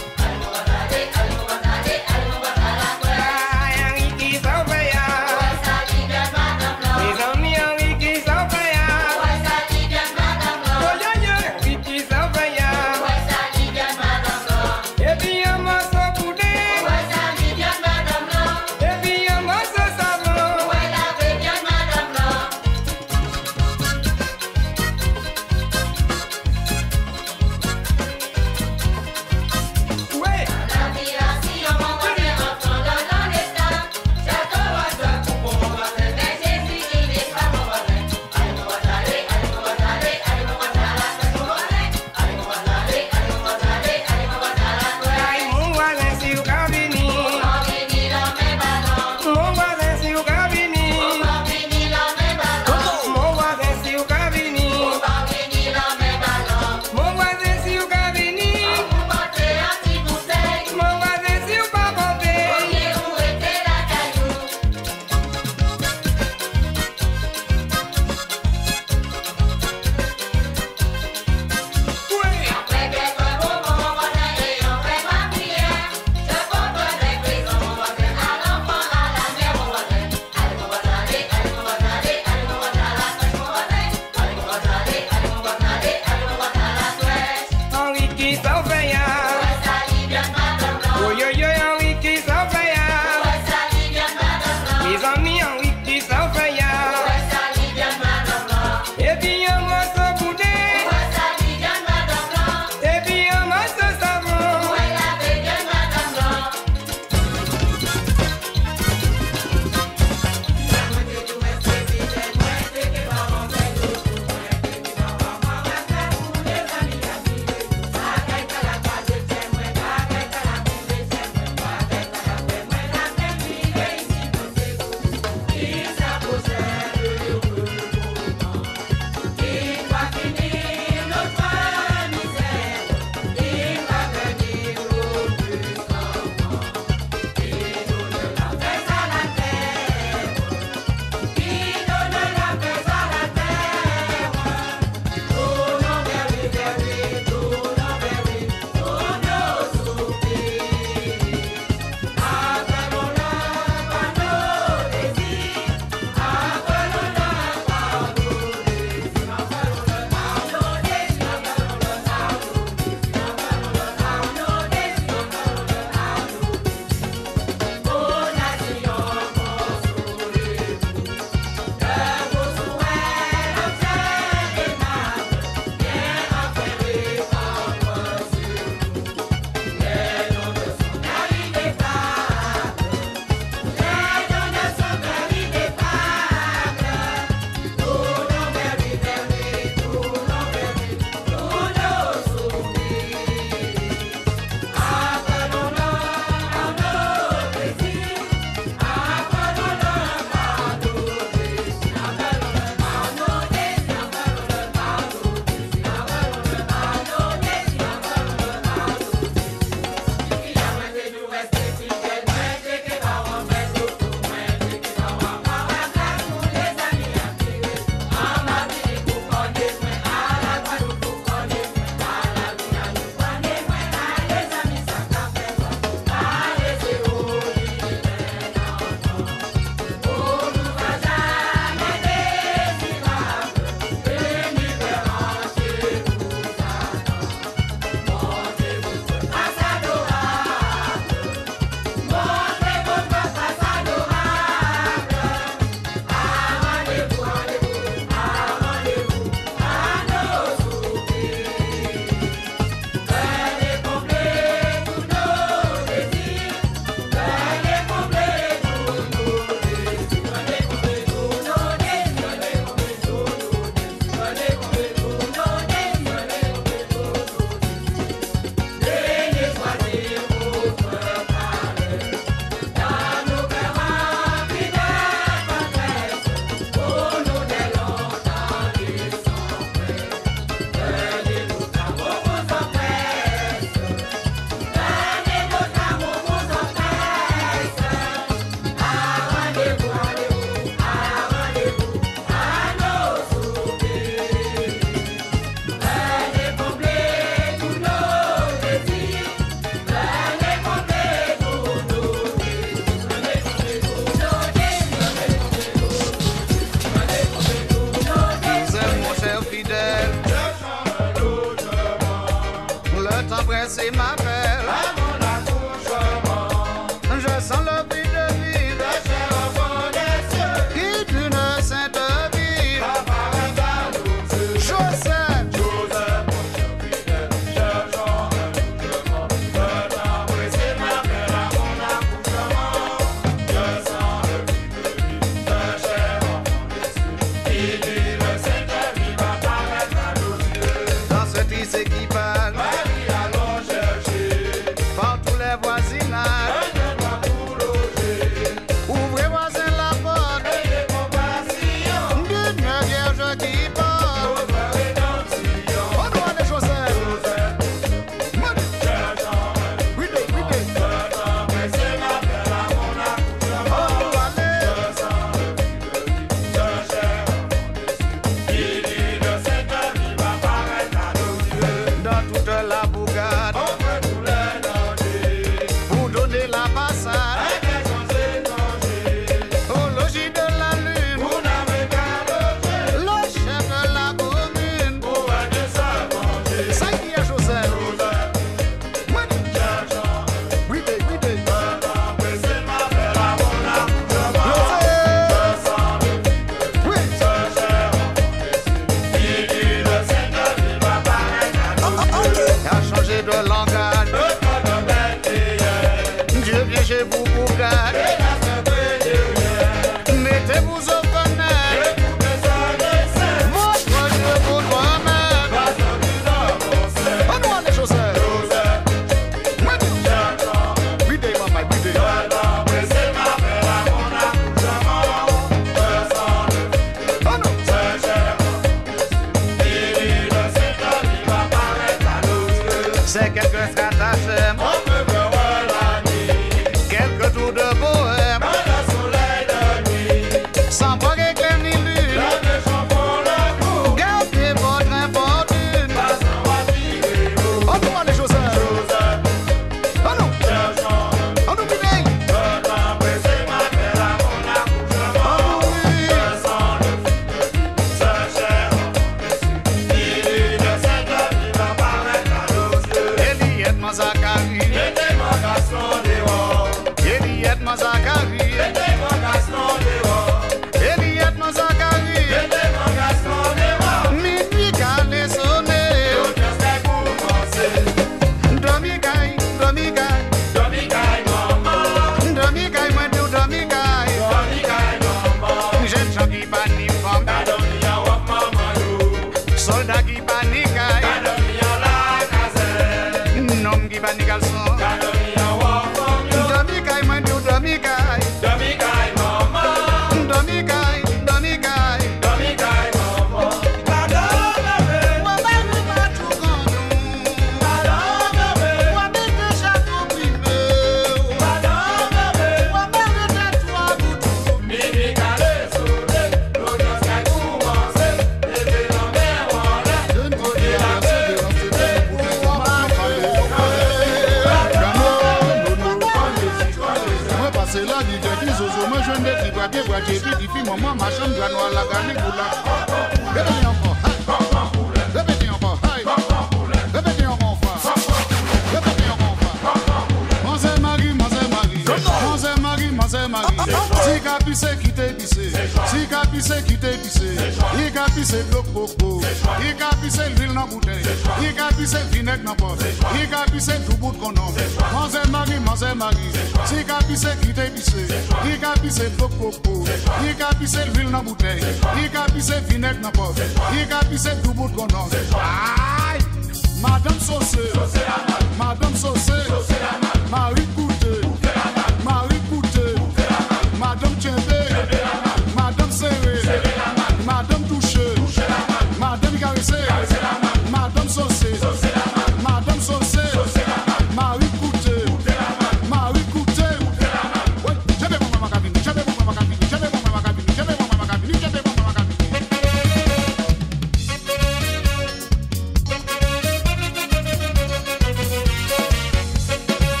Thank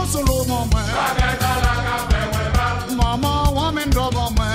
solo mon moi. Maman, on m'en doit mon moi.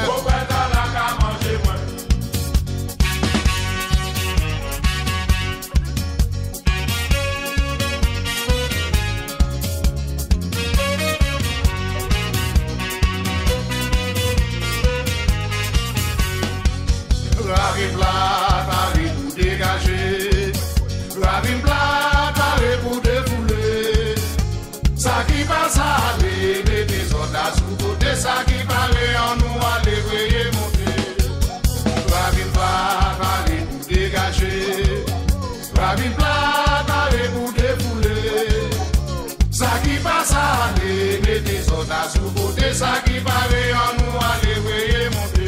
Ravine plat, paré pour dégager. Ravine plat, paré pour défouler. Ça qui passe à aller, mettez soldats sous côté. Ça qui paraît en nous, aller veiller monter. Ravine plat, paré pour dégager. Ravine plat, paré pour défouler. Ça qui passe à aller, mettez soldats sous côté. Ça qui paraît en nous, aller veiller monter.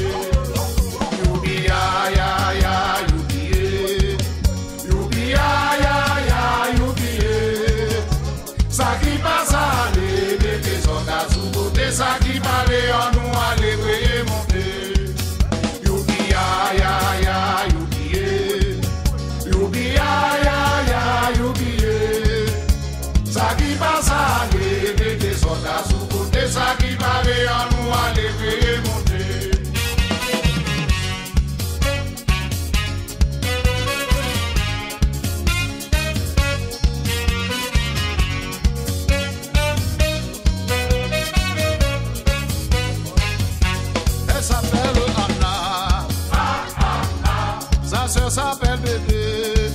Ya ya ya youbiye, youbiye ya ya youbiye. Ça qui passe à aller, mettez soldats sous côté. Ça qui paraît en nous, aller veiller monter. Youbiye ya ya youbiye, youbiye ya ya youbiye. Ça qui passe à aller, mettez soldats sous côté. Ça qui paraît en nous, aller veiller monter. Ça s'appelle bébé.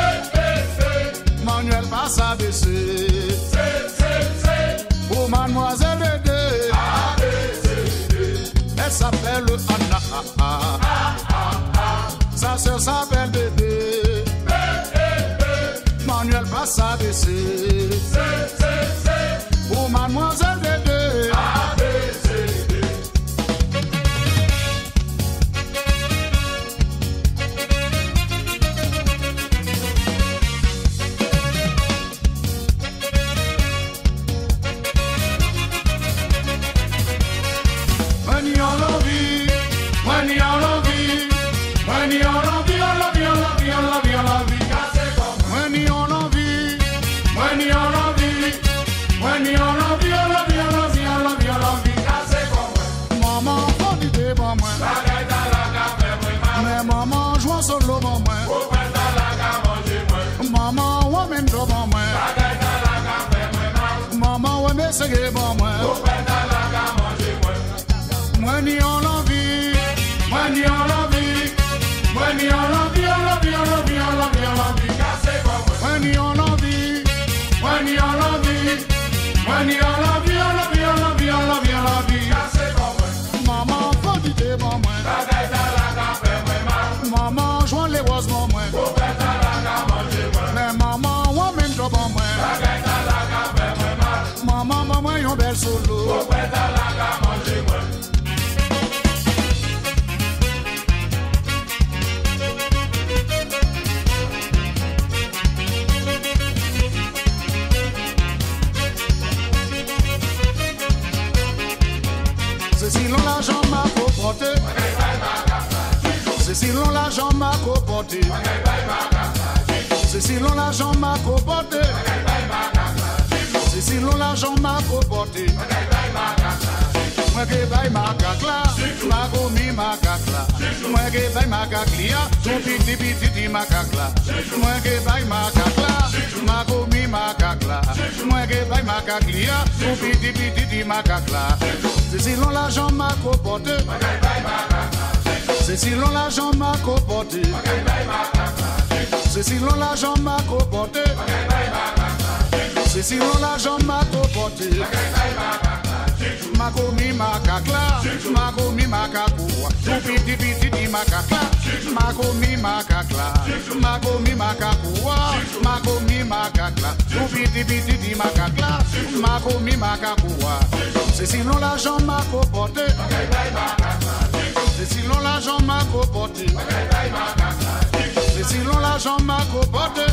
Manuel passe à baisser. Pour mademoiselle Dédé. Elle s'appelle Anna. Sa sœur s'appelle bébé. Manuel passe à baisser. Pour mademoiselle Dédé. C'est bon moi. Moi ni on l'envie, moi ni on l'envie, moi ni on l'envie, on l'envie, on l'envie, on l'envie, on l'envie. Moi ni on l'envie, moi ni on l'envie, moi ni on l'envie, on l'envie, on l'envie, on l'envie, on l'envie. Maman faut dire bon moi. Maman joue les roses bon moi. Mais maman on m'aime trop bon moi. Maman, maman, yon bel solo. C'est si long l'argent m'a comporté. C'est si long l'argent m'a comporté. C'est si long l'argent m'a comporté. C'est si long l'argent m'a comporté. Moi que baille ma cacla, ma gomi ma cacla. Moi que baille ma caclia, son petit petit ma cacla. Moi que baille ma cacla, ma gomi ma cacla. Moi que baille ma caclia, son petit petit ma cacla. C'est si long l'argent m'a comporté. C'est si long l'argent m'a comporté. C'est si long l'argent m'a comporté. C'est si long l'argent m'a comporté. Ma commis ma cacla, ma commis ma cacoua, tout petit petit ma cacla, ma commis ma cacla, ma commis ma cacoua, ma commis ma cacla, tout petit petit ma cacla, ma commis ma cacoua. C'est si long l'argent m'a comporté. C'est si long l'argent m'a comporté. C'est si long l'argent m'a comporté.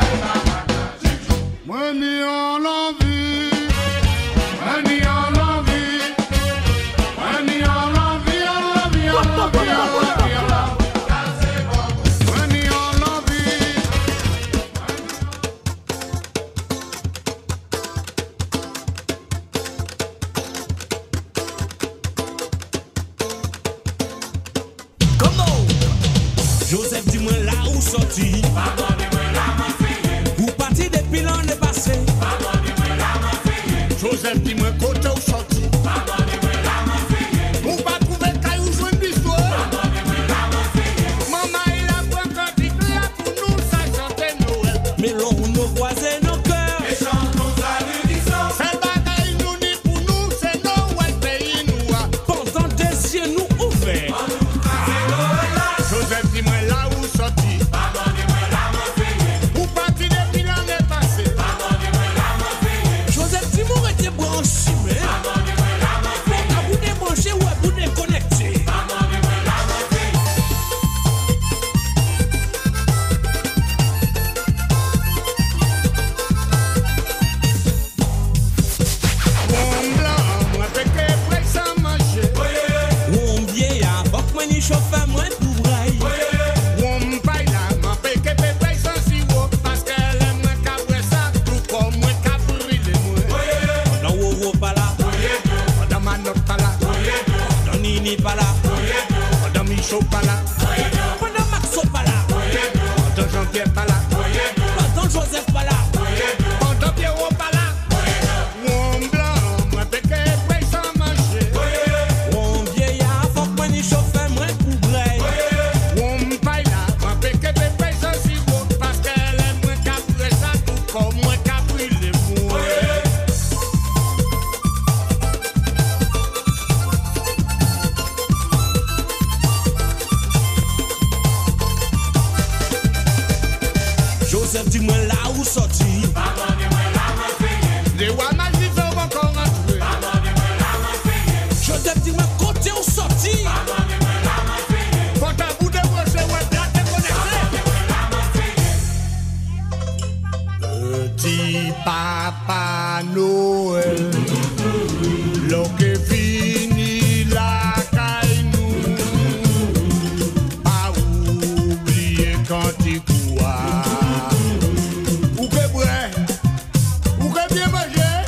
Moi ni en l'envie, moi ni en l'envie, moi ni en l'envie, en l'envie, en l'envie, en l'envie, en l'envie. Moi ni en l'envie. dis-moi là où sorti. Pardonnez-moi la m'enseigner. Vous parti depuis l'année passée. Pardonnez-moi la m'enseigner. Joseph, dis-moi côté où sorti. Pardonnez-moi la m'enseigner. Vous pas trouver caillou joindre l'histoire. Pardonnez-moi la m'enseigner. Maman, il a pris un cantique là pour nous, ça chanter Noël. Mais l'on nos voisins, nos cœurs. Et chante nos annuissons. C'est bagaille nous ni pour nous, c'est Noël pays nous. Pendant des yeux nous ouverts. En nous tracer Noël là. Joseph, dis-moi là où sorti. Pardonnez-moi la m'enseigner. Vous parti depuis l'année passée. Pardonnez-moi la m'enseigner. Joseph Timon était branché, mais. Pardonnez-moi la m'enseigner. À vous débrancher ou à vous déconnecter. Pardonnez-moi la m'enseigner. Mon blanc, moi péché prêt sans manger. On vieillard, faut que moi ni chauffeur, moi pour braille. On paille là, moi péché pépé sans sirop. Parce qu'elle aime moins qu'après ça, tout comme moi qu'à brûler moi. Dans Wowo pas là. Dans Manotte pas là. Dans Nini pas là. Dans Michaud pas là. Dans Maxo pas là. Dans Jean-Pierre pas là. Dans Joseph pas là. Dans Pierrot pas là. Mon blanc, moi péché prêt sans manger. On vieillard, faut que moi ni chauffeur, moi pour braille. On paille là, moi péché pépé sans sirop. Parce qu'elle aime moins qu'après ça, tout comme moi qu'à brûler moi. Joseph dis-moi là où sorti. Pardonnez-moi la m'enseigner. Les rois magiques sont encore entrés. Pardonnez-moi la m'enseigner. Joseph dis-moi côté où sorti. Pardonnez-moi la m'enseigner. Quand à bout de rocher, ouais, là, t'es connecté. Petit Papa Noël, l'eau qui finit la caille nous. Pas oublier quand tu crois. Ou que bref, ou que bien manger.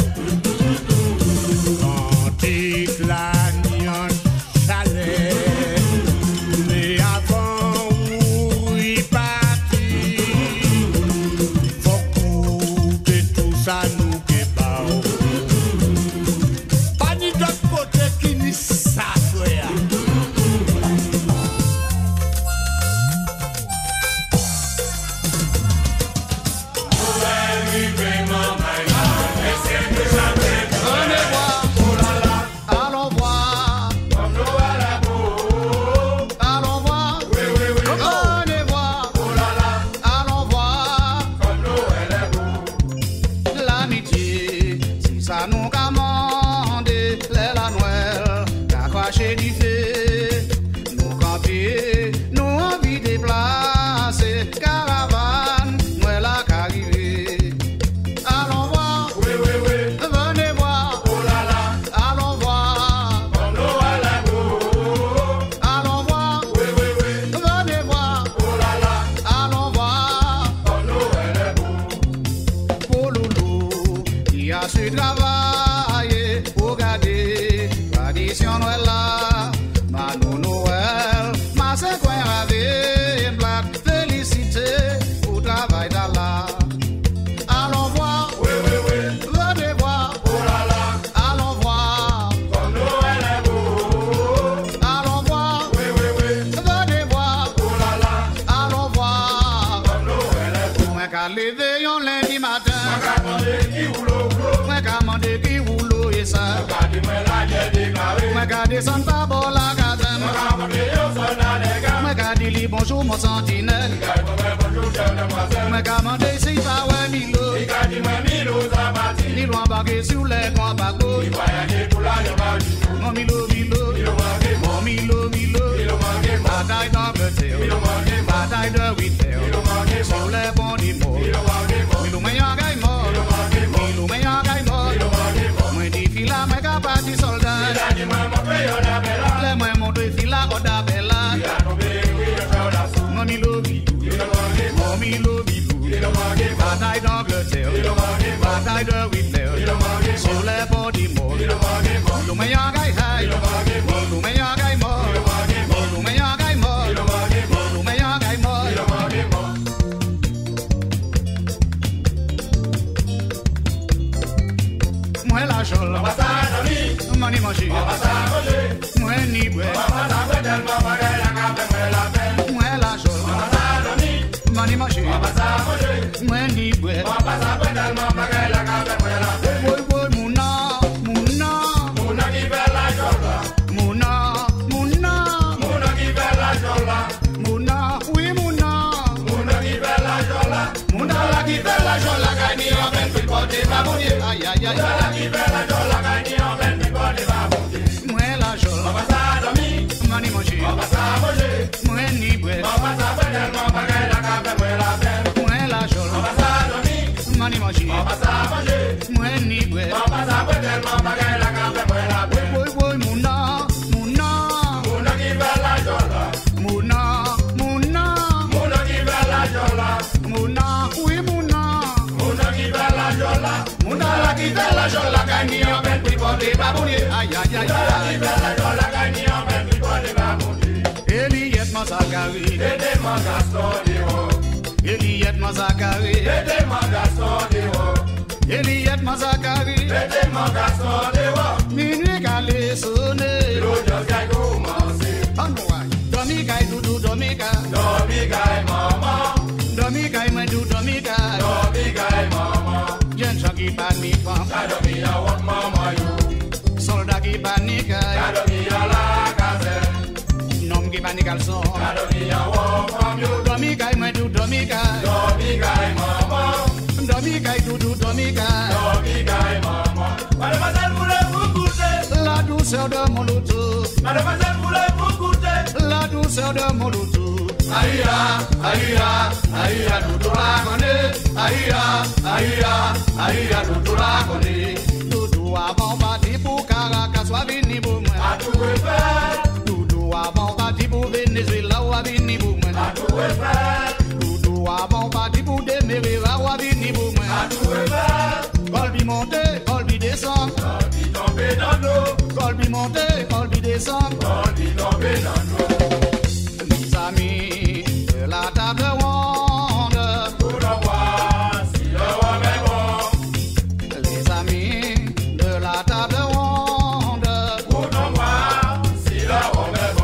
Cantique la nuit en chalet. Mais avant où il partit, faut couper tout ça nous qui parle. Pas ni d'autre côté qui ni ça, frère. Venez voir, allons voir, allons voir, venez voir, allons voir, l'amitié, si ça nous commande, les la Noël, qu'a craché du feu, nous camper, nous envie déplacer, caravane, nous la qu'arriver, allons voir. Venez voir, allons voir, allons voir, venez voir, allons voir, pour Loulou, qui a su travailler pour garder tradition Noël là, ma nous Noël, ma c'est quoi ravé, une plate, félicité pour travail d'Allah. Allons voir, venez voir, allons voir, allons voir, venez voir, allons voir. Moi qu'à lever un lundi matin, moi qu'à demander qui rouleau et ça, moi qu'à descendre par bord la gazette, moi qu'à dire bonjour mon sentinelle, moi qu'à demander si pas ouais Milo, ni loin bagué sur les grands bagos, mon Milo Milo, mon Milo Milo, bataille d'Angleterre, bataille de Whitfield, sur les bons d'Imo, Milo meilleur gagne mort, Milo meilleur gagne mort, moi dit fila moi qu'à parti soldat, les moi mon deux fila oda bella, mon Milo Milo, mon Milo Milo, bataille d'Angleterre, bataille de Whitfield, sur les bons d'Imo, dormi, mani manger, on passe à manger. Moi ni boire, on passe à boire tellement bagaille la café, moi la peine. Moi la joie, on passe à dormir, mani manger, on passe à manger. Moi ni boire, on passe à boire tellement bagaille la café, moi la peine. Boy boy mouna, mouna, mouna qui fait la joie. Mouna, mouna, mouna qui fait la joie. Mouna, oui mouna, mouna qui fait la joie. Mouna la qui fait la joie, la gagne en peine, puis porter ma bonnier. Aïe aïe aïe. Mouna la qui fait la joie, la gagne en peine, puis porter ma bonnier. Moi la joie, on passe à dormir, mani manger, on passe à manger. Moi ni boire, on passe à boire tellement bagaille la café, moi la peine. Moi la joie, on passe à dormir, mani manger, on passe à manger. Moi ni boire, on passe à boire tellement bagaille la café, moi la peine. Boy boy mouna, mouna, mouna qui fait la joie. Mouna, mouna, mouna qui fait la joie. Mouna, oui mouna, mouna qui fait la joie. Mouna la qui fait la joie, la gagne en peine, puis porter ma bonnier. Aïe aïe aïe. Mouna la qui fait la joie, la gagne en peine, puis porter ma bonnier. Eliette Mazakari, Dede Magaston Diro. Eliette Mazakari, Dede Magaston Diro. Eliette Mazakari, Dede Magaston Diro. Minuit calé sonné, l'audience qui a commencé. Oh non, Domiga doudou Domiga, Domiga maman, Domiga madou Domiga, Domiga maman. Jeune gens qui paniquent, Kadomia wak maman yo. Soldat qui panique, Kadomia la caserne. Nom qui panique al son, Kadomia wak maman yo. Domiga madou Domiga, Domiga maman, Domiga doudou Domiga, Domiga maman. Mademoiselle voulez-vous goûter la douceur de mon loutou? Mademoiselle voulez-vous goûter la douceur de mon loutou? Aïa, aïa, aïa, doudou la connaît. Aïa, aïa, aïa, doudou la connaît. Doudou avant parti pour Caracas, soit vini pour moi. A tout faire. Doudou avant parti pour Venezuela, ou vini pour moi. A tout faire. Doudou avant parti pour Demerara, ou vini pour moi. A tout faire. Colbi monté, colbi descend. Colbi tombé dans l'eau. Colbi monté, colbi descend. Colbi tombé dans l'eau. Mes amis de la table ronde, pour le voir si le rhum est bon. Les amis de la table ronde, pour le voir si le rhum est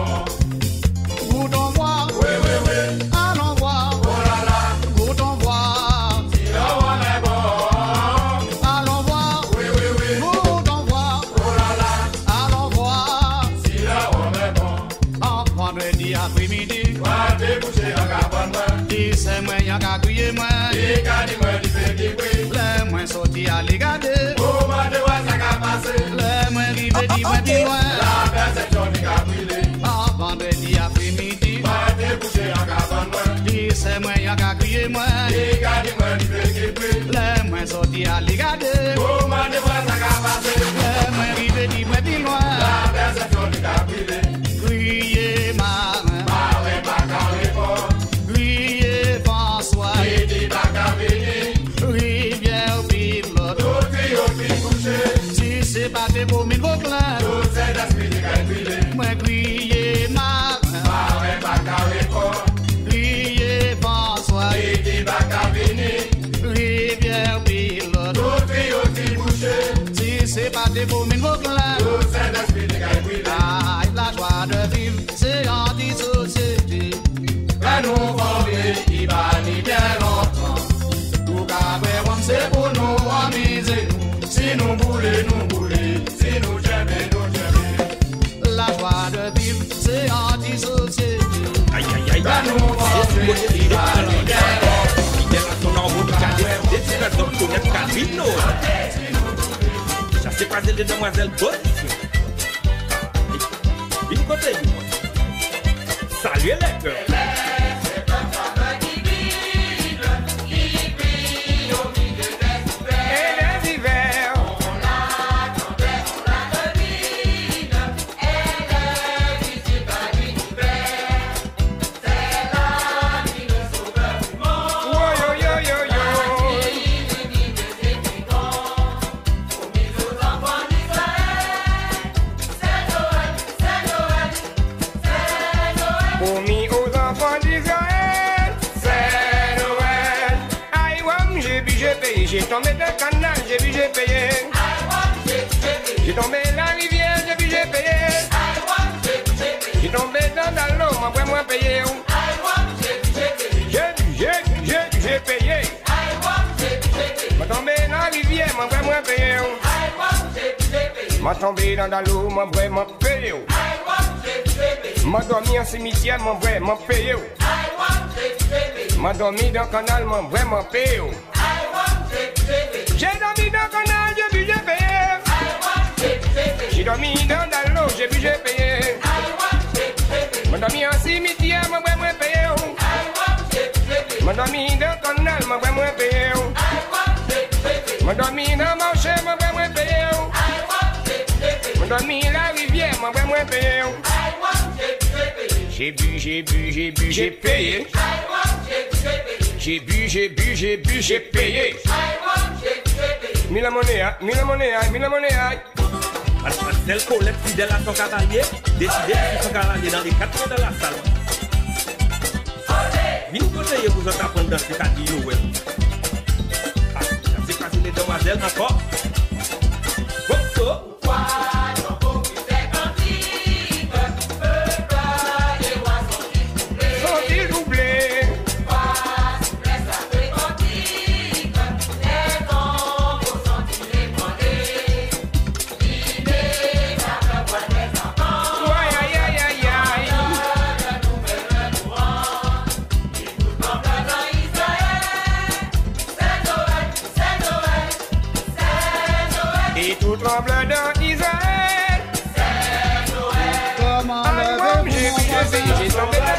bon. Goûtons voir, oui, oui, oui. Allons voir, oh là là. Goûtons voir si le rhum est bon. Allons voir, oui, oui, oui. Goûtons voir, oh là là. Allons voir si le rhum est bon. En vendredi après-midi, c'est moi qui a crié moi. Le moins sorti à les garder. Oh, moi de voir ça qu'a passé. Le moins rivé dit moi dit loin. La perception qui a brûlé. En vendredi après-midi. Moi débouché en cabane moi. C'est moi qui a crié moi. Le moins sorti à les garder. Oh, moi de voir ça qu'a passé. Le moins rivé dit moi dit loin. La perception qui a brûlé. Crier ma main. Ma main pas carré fort. François, Rivière Pilote, si c'est pas des beaux mille Vauclin, moi crier ma crier François, Rivière Pilote, si c'est pas des beaux mille Vauclin, ah, la joie de vivre, c'est anti-société. Nous formés, il va ni bien longtemps. Tout qu'après, c'est pour nous amuser nous. Si nous voulons, nous voulons. Si nous j'aimons, nous j'aimons. La joie de vivre, c'est anti-société. Aïe aïe aïe. Nous formés, il va ni bien longtemps. Ça s'est passé des demoiselles bonnes. Une côté, salut les gars. J'ai tombé de canal, j'ai vu, j'ai payé. J'ai tombé dans la rivière, j'ai vu, j'ai payé. J'ai tombé dans l'eau, moi, moi, moi, payé. J'ai vu, j'ai vu, j'ai vu, j'ai payé. M'a tombé dans la rivière, moi, moi, moi, payé. M'a tombé dans l'eau, moi, vraiment payé. M'a dormi en cimetière, moi, vraiment payé. M'a dormi dans le canal, moi, vraiment payé. J'ai dormi dans le canal, j'ai vu, j'ai payé. J'ai dormi dans l'eau, j'ai vu, j'ai payé. M'a dormi en cimetière, moi, vraiment payé. M'a dormi dans le canal, moi, vraiment payé. M'a dormi dans le marché, moi, vraiment payé. M'a dormi dans la rivière, moi, vraiment payé. J'ai bu, j'ai bu, j'ai bu, j'ai payé. J'ai bu, j'ai bu, j'ai bu, j'ai payé. Mille la monnaie, mille la monnaie, mille la monnaie. Mademoiselle Colette, fidèle à son cavalier, décidé de son cavalier dans les quatre coins de la salle. Venez conseiller vous autres apprendre dans ce cadeau, ouais. Ah, c'est passé les demoiselles encore. Coco. Tremble dans Israël. C'est Noël. Comment lever j'ai tombé la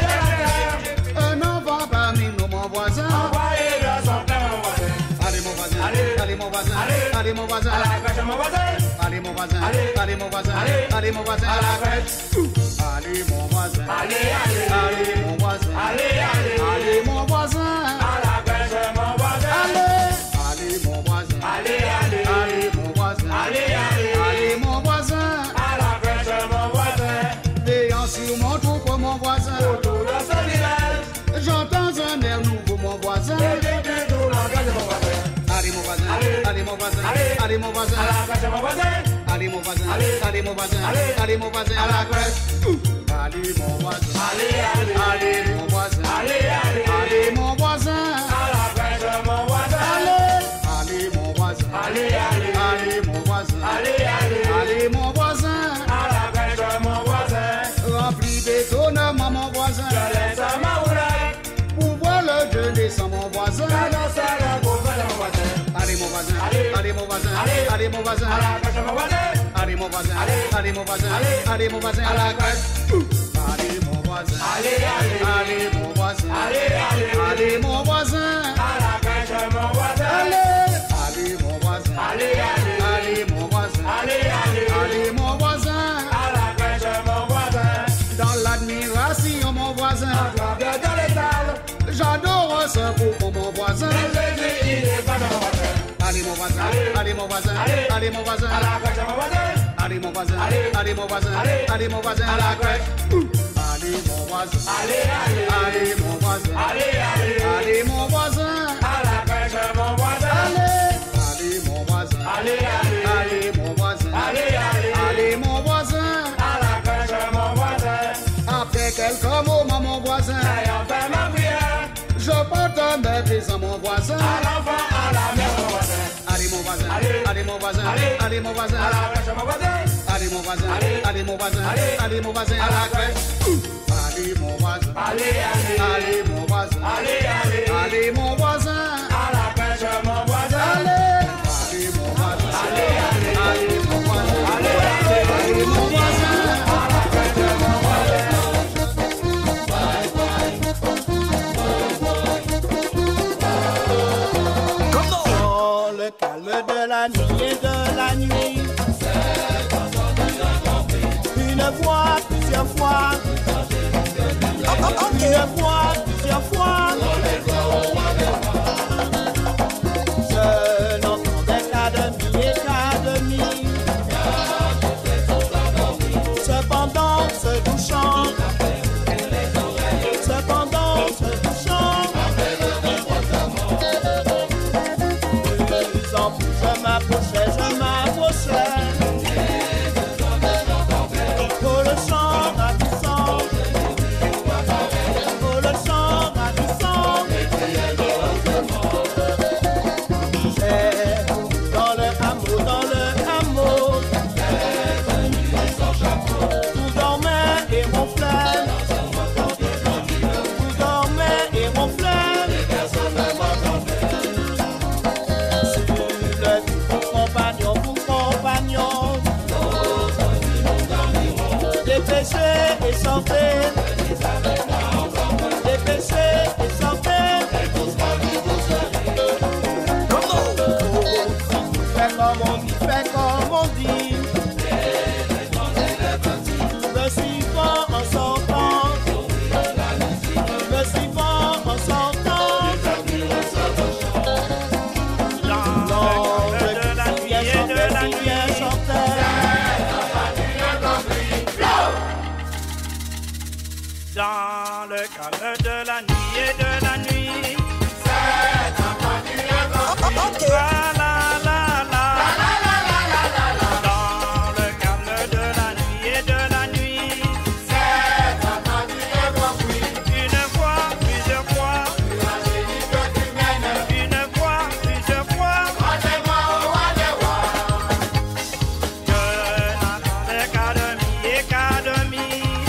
un enfant parmi nous, mon voisin. Envoyez-le son plein, mon voisin. Allez, mon voisin. Allez, mon voisin. Allez, mon voisin. À la crèche, mon voisin. Allez, mon voisin. Allez, mon voisin. Allez, mon voisin. À la crèche. Allez, mon voisin. Allez, allez. Allez, mon voisin. Allez, allez. Allez, mon voisin. À la crèche, mon voisin. Allez. Allez, mon voisin. Allez, allez. Allez, mon voisin. Allez, allez. Allez, mon voisin. À la crèche, mon voisin. Veillant sur mon troupeau, mon voisin. Autour de ce village. J'entends un air nouveau, mon voisin. Et depuis tout l'engage, mon voisin. Allez, mon voisin. Allez, mon voisin. Allez, mon voisin. À la crèche, mon voisin. Allez, mon voisin. Allez, mon voisin. Allez, mon voisin. À la crèche. Allez, mon voisin. Allez, allez. Allez, mon voisin. Allez, allez. Allez, mon voisin. À la crèche, mon voisin. Allez. Allez, mon voisin. Allez, allez. Allez, mon voisin. Allez, allez. Allez, mon voisin. À la crèche, mon voisin. Rempli d'étonnement, mon voisin. Je laisse ma roulette. Pour voir le Dieu descend, mon voisin. Je danse le pauvre de mon voisin. Allez, mon voisin. Allez. Allez, mon voisin. Allez. Allez, mon voisin. À la crèche, mon voisin. Allez, mon voisin. Allez. Allez, mon voisin. Allez. Allez, mon voisin. À la crèche. Allez, mon voisin. Allez, allez. Allez, mon voisin. Allez, allez. Allez, mon voisin. À la crèche, mon voisin. Allez. Allez, mon voisin. Allez, allez. Allez, mon voisin. Allez, allez. Allez, mon voisin. À la crèche, mon voisin. Dans l'admiration, mon voisin. Dans les salles. J'adore ce beau mon voisin. Jésus, il est pas dans mon voisin. Allez, mon voisin. Allez, mon voisin. Allez. Allez, mon voisin. À la crèche, mon voisin. Allez, mon voisin. Allez. Allez, mon voisin. Allez. Allez, mon voisin. À la crèche. Allez, mon voisin. Allez, allez. Allez, mon voisin. Allez, allez. Allez, mon voisin. À la crèche, mon voisin. Allez. Allez, mon voisin. Allez, allez. Allez, mon voisin. Allez, allez. Allez, mon voisin. À la crèche, mon voisin. Après quelques moments, mon voisin. Ayant fait ma prière. Je porte mes plaisirs, mon voisin. À l'enfant, à la mère, mon voisin. Allez, mon voisin. Allez. Allez, mon voisin. Allez. Allez, mon voisin. À la crèche, mon voisin. Allez, mon voisin. Allez. Allez, mon voisin. Allez. Allez, mon voisin. À la crèche. Allez, mon voisin. Allez, allez. Allez, mon voisin. Allez, allez. Allez, mon voisin. À la crèche, mon voisin. Allez. Allez, mon voisin. Allez, allez. Allez, mon voisin. Allez, allez. Allez, mon voisin. À la crèche, mon voisin. Dans le calme de la nuit et de la nuit, une fois, plusieurs fois, une fois, plusieurs fois, et sortez. Dépêchez et sortez. Fais comme on dit, fais comme on dit. Me suivant en sortant. Me suivant en sortant. Dans le calme de la nuit et de la nuit sortait. Dans le calme de la nuit et de la nuit. C'est un pas du la la la la. Dans le calme de la nuit et de la nuit. C'est un pas du une fois, plusieurs fois. Une fois, plusieurs fois. Je n'attendais qu'à demi et qu'à demi.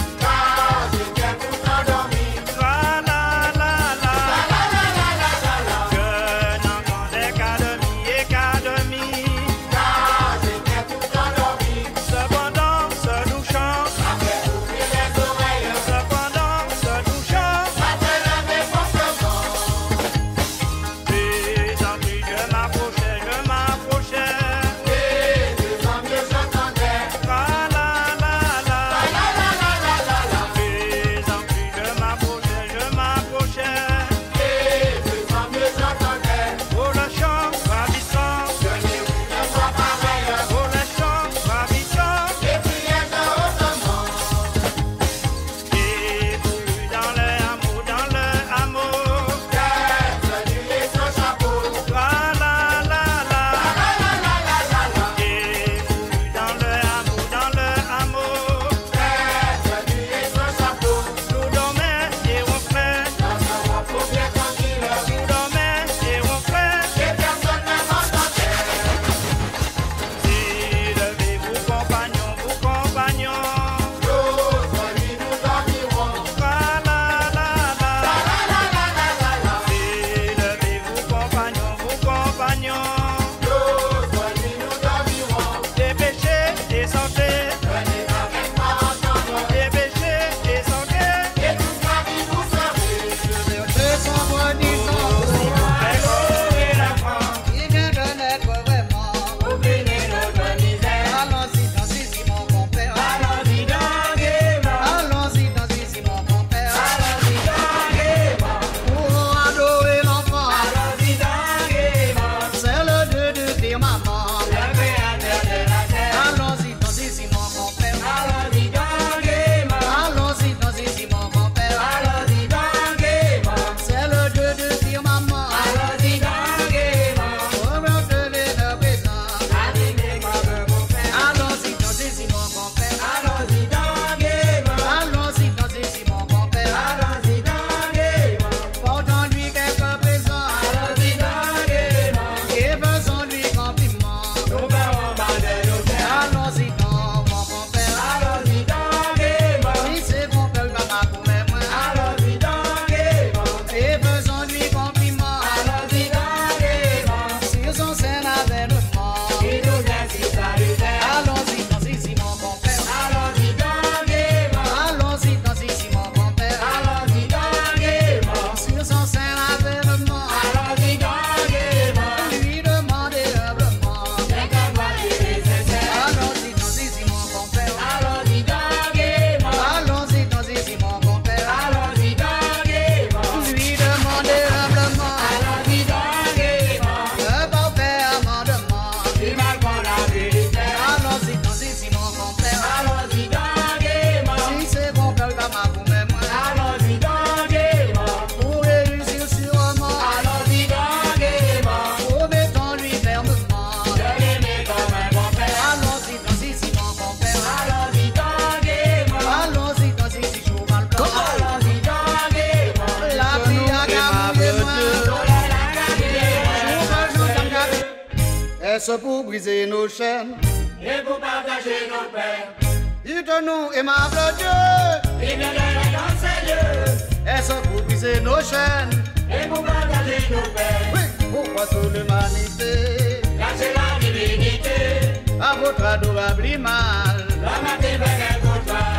Est-ce pour briser nos chaînes et pour partager nos peines? Dites-nous, aimable Dieu, il vient de la grâce à Dieu. Est-ce pour briser nos chaînes et pour partager nos peines? Oui, pourquoi toute l'humanité cacher la divinité à votre adorable image? La matin fait quelque chose.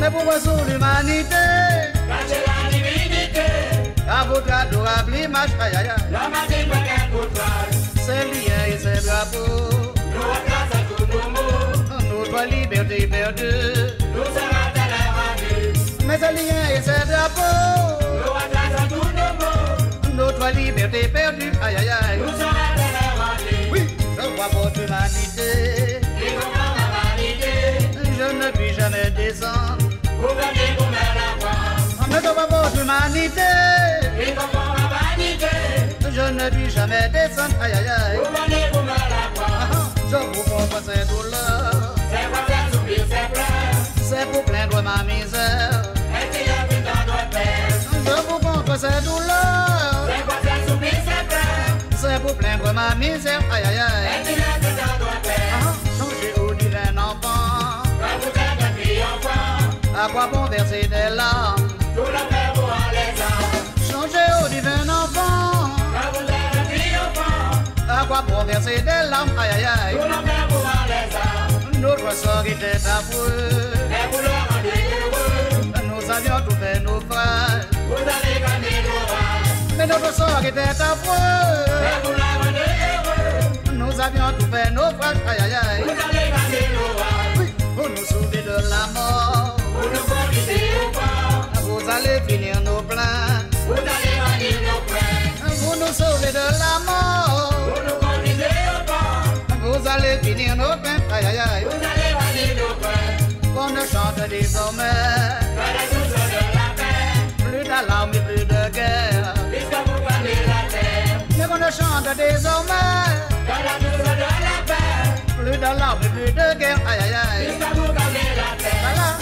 Mais pourquoi sur l'humanité? Cacher la divinité. À votre adorable image, aïe aïe aïe. La magie peut qu'elle coûte. Ses liens et ses drapeaux. Nous attraçons tous nos mots. Notre liberté perdue. Nous serons de la rendue. Mais ses liens et ses drapeaux. Nous attraçons tous nos mots. Notre liberté perdue, aïe aïe aïe. Nous serons de la rendue. Oui, je vois votre humanité. Et comment ma vanité? Je ne puis jamais descendre. Vous venez pour me la voir. Mais je vois votre humanité. Et comment ma vanité? Je ne puis jamais descendre, aïe aïe aïe. Vous venez pour me la voir. Je vous comprends ces douleurs. C'est pour faire soupir ses pleurs. C'est pour plaindre ma misère. Et qui a vu dans notre père. Je vous comprends ces douleurs. C'est pour faire soupir ses pleurs. C'est pour plaindre ma misère, aïe aïe aïe. Et qui a vu dans notre père. Changez au divin enfant. Quand vous êtes un fille enfant. À quoi bon verser des larmes? Tout le père vous en les armes. Changez au divin enfant. Quand vous êtes un fille enfant. À quoi bon verser des larmes? Aïe aïe aïe. Tout le père vous en les armes. Notre sort était affreux. Mais vous le rendez heureux. Nous avions tout fait nos frères. Vous avez gagné l'orage. Mais notre sort était affreux. Mais vous le rendez heureux. Nous avions tout fait nos frères. Aïe aïe aïe. Vous avez gagné l'orage. Oui, pour nous sauver de la mort. Vous nous conduisez au port. Vous allez finir nos plaintes. Vous allez gagner nos plaintes. Vous nous sauvez de la mort. Vous nous conduisez au port. Vous allez finir nos plaintes. Aïe aïe aïe. Vous allez gagner nos plaintes. Qu'on ne chante désormais. Que les sources de la paix. Plus d'alarmes et plus de guerre. Puisque vous gagnez la terre. Mais qu'on ne chante désormais. Que les sources de la paix. Plus d'alarmes et plus de guerre. Aïe aïe aïe. Puisque vous gagnez la terre. La la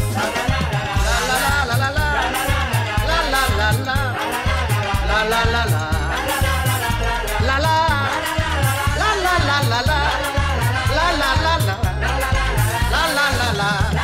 la la la la la la la la la la la la la la La la la la la la la la la la la la la la la.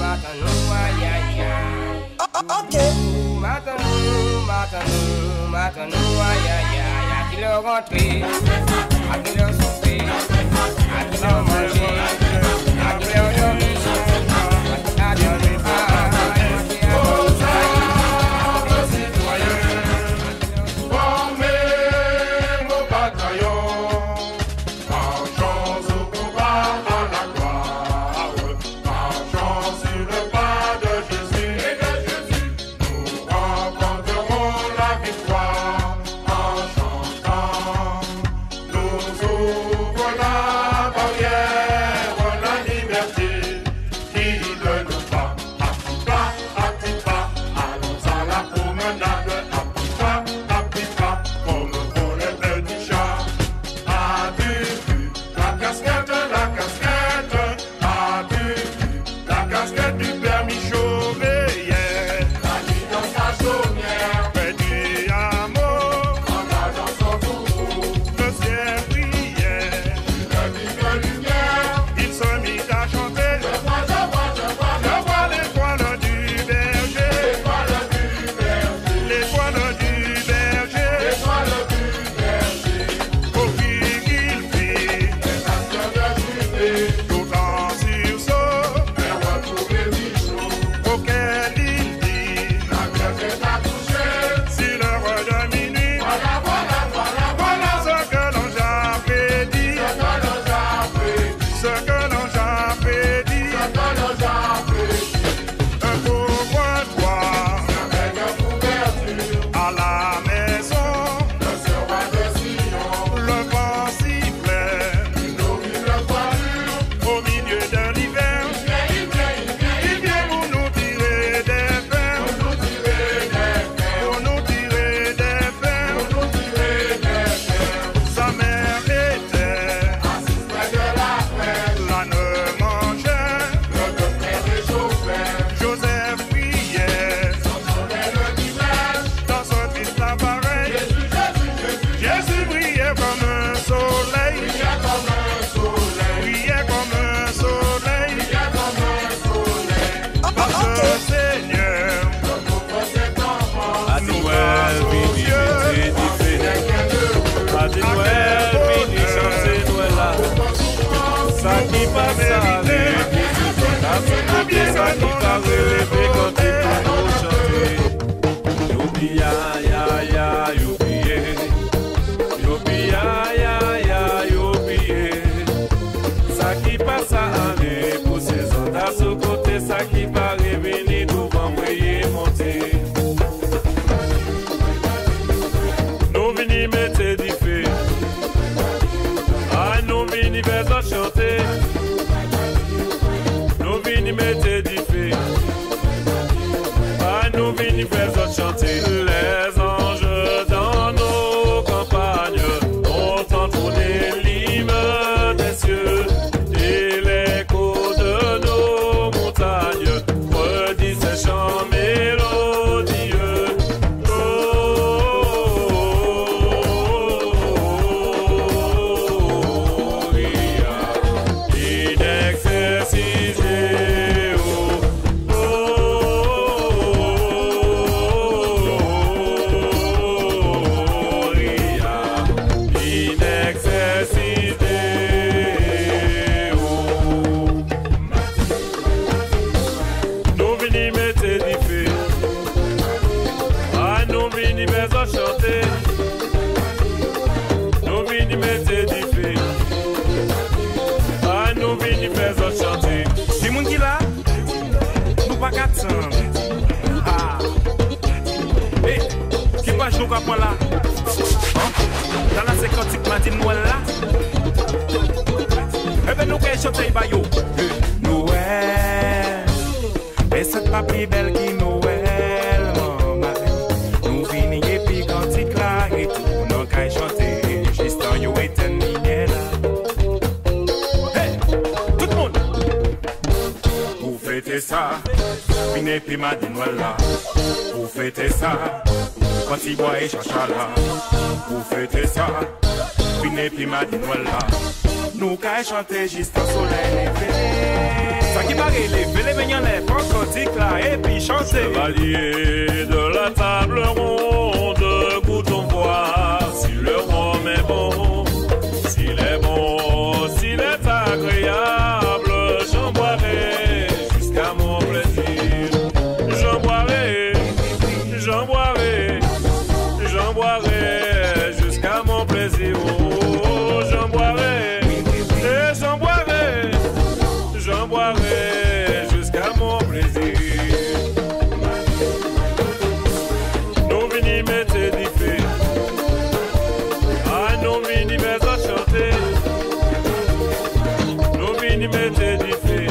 matanou, aïe aïe aïe. Ok. Matanou, matanou, matanou, aïe aïe aïe. À qui leur rentrer, à qui leur souper, à qui leur manger, à qui leur dormir, à qui leur dormir pas. Noël, et c'est pas plus belle qui Noël, maman. Nous venons et puis quand il claque et tout, nous qu'à chanter, juste en you et terminé là. Hey, tout le monde, vous fêtez ça, venez puis m'a dit Noël là. Vous fêtez ça, quand il boit et chacha là. Vous fêtez ça, venez puis m'a dit Noël là. Nous qu'à chanter juste en soleil levé. Ça qui paraît levé, levé y en a pas qu'on là et puis chanter. Chevalier de la table ronde, goûtons voir si le rhum est bon, s'il est bon, s'il est agréable, j'en boirai jusqu'à mon plaisir. J'en boirai, j'en boirai, j'en boirai jusqu'à mon plaisir. Oh, j'en boirai, et j'en boirai, j'en boirai jusqu'à mon plaisir. Nous vini mettez des fées, ah nous vini mettez chanter, nous vini mettez des fées,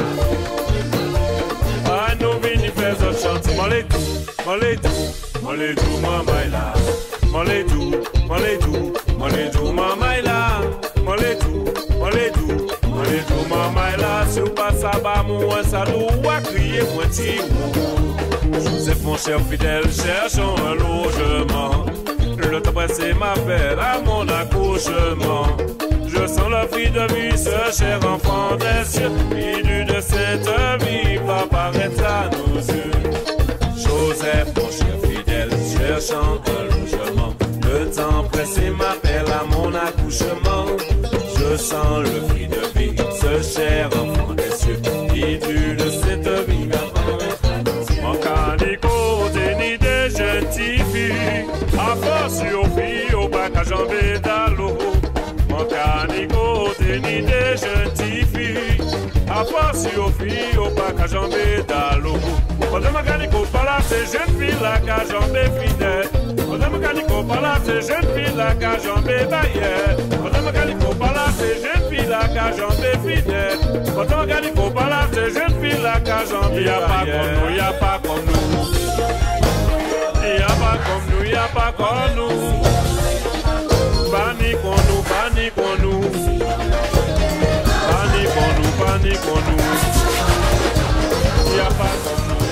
ah nous vini mettez chanter. M'allez tout, m'allez tout, m'allez tout maman là, m'allez tout, m'allez tout, m'allez tout maman là, m'allez tout, m'allez tout, m'allez tout maman là. Si vous passez à bas moi ça doit crier moi ti. Joseph mon cher fidèle, cherchons un logement. Le temps pressé m'appelle à mon accouchement. Je sens le fruit de vie, ce cher enfant des cieux. Issu de cette vie va paraître à nos yeux. Joseph mon cher fidèle, cherchant un logement. Le temps pressé m'appelle à mon accouchement. Je sens le fruit de vie, ce cher enfant des cieux. Issu de cette vie va paraître à nos yeux. Mon canico déni des gentilles filles, à force aux filles au bac à jambes d'allô. Mon canico déni des gentilles filles, à force aux filles au bac à jambes d'allô. Quand mon canico par là, ces jeunes filles là qu'à jambes fidèles. Quand mon canico par là, ces jeunes filles là qu'à jambes baillères. Quand mon canico par là, ces jeunes filles là qu'à jambes fidèles. Quand mon canico par là, ces jeunes filles là qu'à jambes baillères. Y'a pas comme nous, y'a pas comme nous. Y'a pas comme nous, y'a pas comme nous. Paniquons-nous, paniquons-nous. Paniquons-nous, paniquons-nous. Y'a pas comme nous.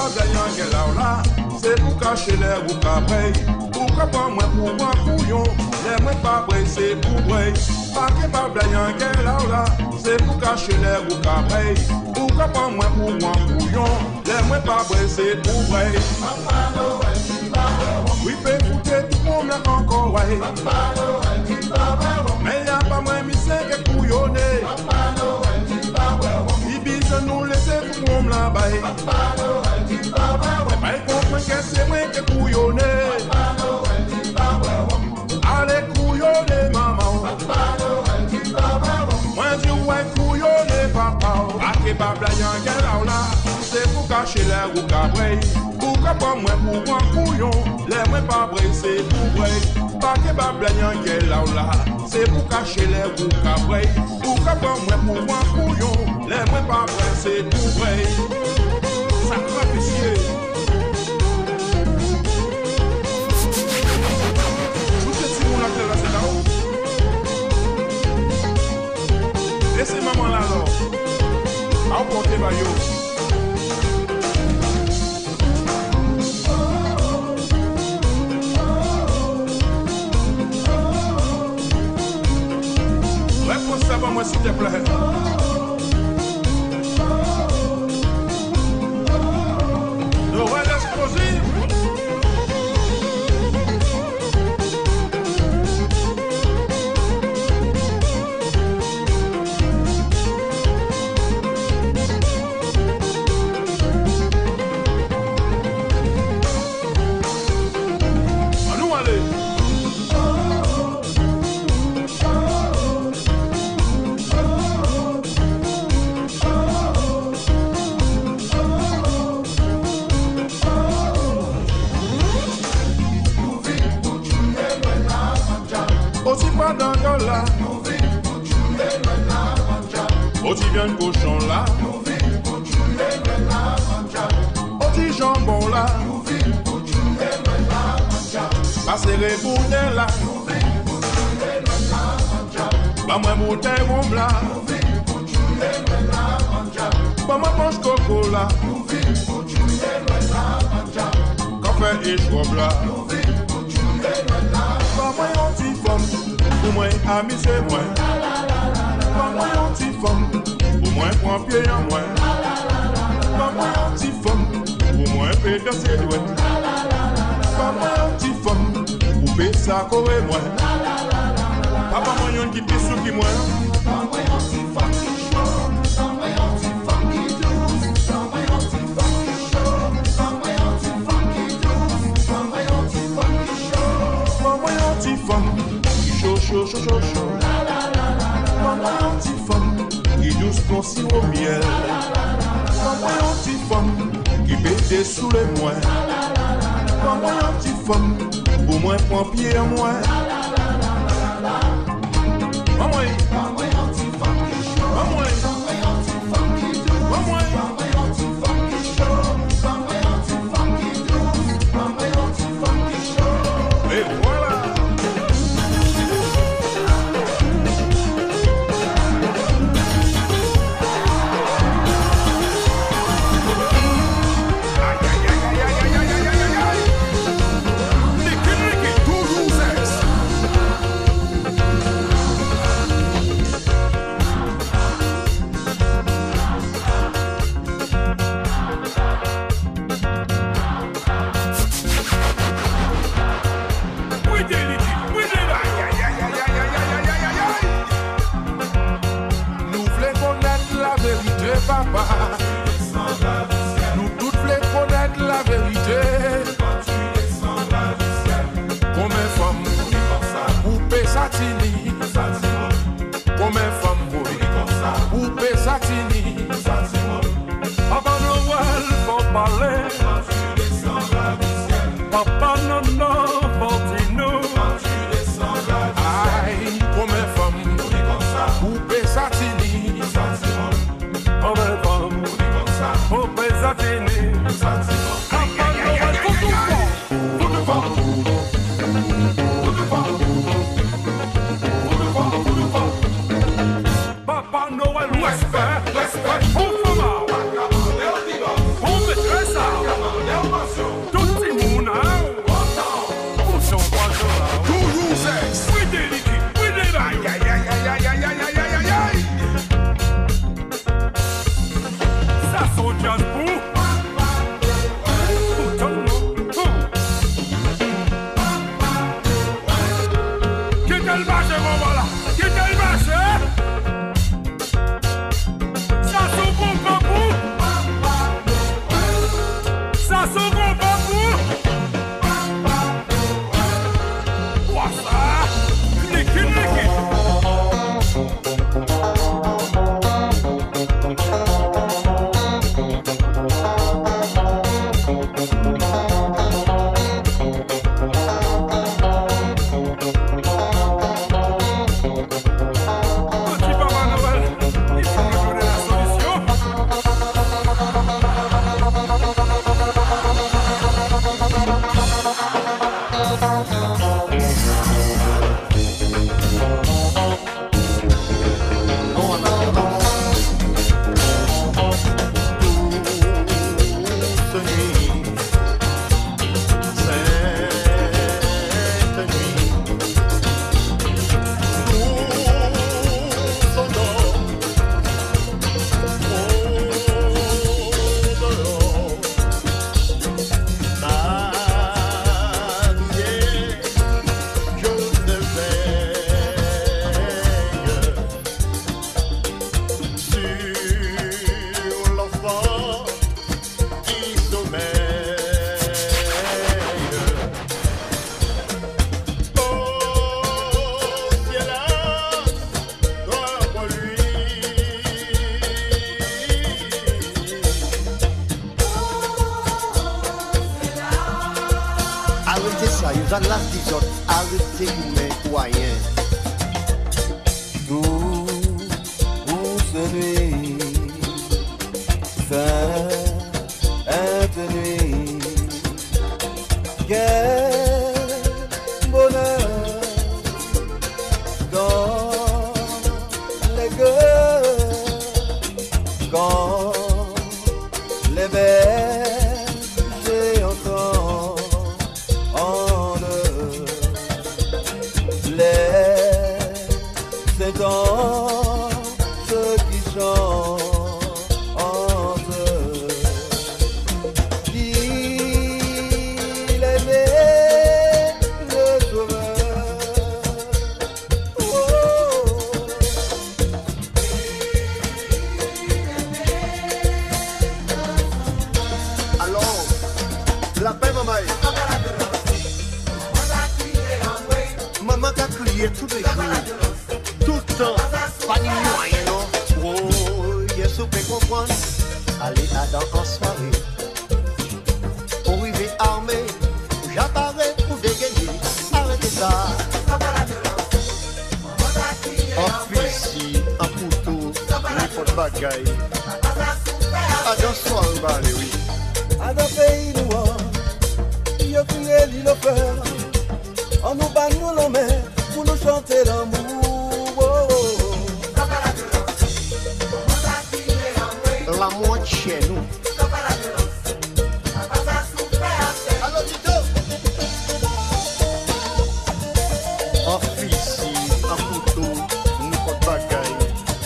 pas gagnant qu'elle a là, c'est pour cacher les roues qu'après. Pourquoi pas moi pour moi couillon, les moins pas vrai, c'est pour vrai. Pas que pas gagnant qu'elle a là, c'est pour cacher les roues qu'après. Pourquoi pas moi pour moi couillon, les moins pas vrai, c'est pour vrai. Oui, peut foutre tout le monde là encore, ouais. Mais y'a pas moins misé que couillonné. Ibiza nous laisser tout le monde là-bas. Mais comprends que c'est moi qui couillonné. Allez couillonner maman. Moi je vois couillonner papa. A que babla y'en là, c'est pour cacher les roues qu'après. Pourquoi pas moi pour moi couillon, les moi pas vrai c'est pour vrai. Pas que babla y'en là, c'est pour cacher les roues qu'après. Pourquoi pas moi pour moi couillon, les moi pas vrai c'est pour vrai. Ça craque ici. Laissez maman là alors. À porter Bayo. Réponse ça va moi s'il te plaît. Noël explosif. Aussi pas d'Angola, aussi bien de cochon là, aussi jambon là, passer les boudins là, pas moi bouteille rhum là, pas moi mange coco là, café et chouab là. Pas moi yon ti femme, pour moi amuser moi. Pas moi yon ti femme, pour moi prendre pied en moi. Pas moi yon ti femme, pour moi faire danser douette. Pas moi yon ti femme, pour faire ça courir moi. Papa moi yon qui pisse ou qui moi. Pas moi yon ti femme qui chaud, pas moi yon ti femme qui douce, pas moi yon ti femme qui chaud, pas moi yon ti femme qui douce, pas moi yon ti femme qui chaud. Maman yon ti femme qui chaud chaud chaud chaud chaud. Maman yon ti femme qui douce comme si au miel. Maman yon ti femme qui bête sous les mois. Maman yon ti femme pour moi prend pied à moi. Maman yon ti femme qui chaud. Maman yon ti femme qui douce. Maman yon ti femme qui chaud. Maman yon ti femme qui douce. Maman yon ti femme qui chaud. Et voilà. c'est ça, ils ont la dix autres, arrêtez mes moyens. Nous, où se nuit, sainte nuit, quel bonheur dans les cœurs, quand les bergers entendent les anges qui chantent, qu'il est né le sauveur. Oh. Alors, la paix, maman. Maman t'a crié tout les jours, tout le temps, pas ni moyen, non. Oh, yes, vous pouvez comprendre. Allez, Adam en soirée, pour arriver armé, j'apparais pour dégainer. Arrêtez ça. En fusil, en couteau, n'importe bagaille. Adam soirée, bah, oui. Adam pays noir, il a crié l'île au fer. On nous bat nous la main pour nous chanter l'amour. Oh, oh. L'amour chez nous. Alors, Tito. En fusil, en couteau, n'importe bagaille.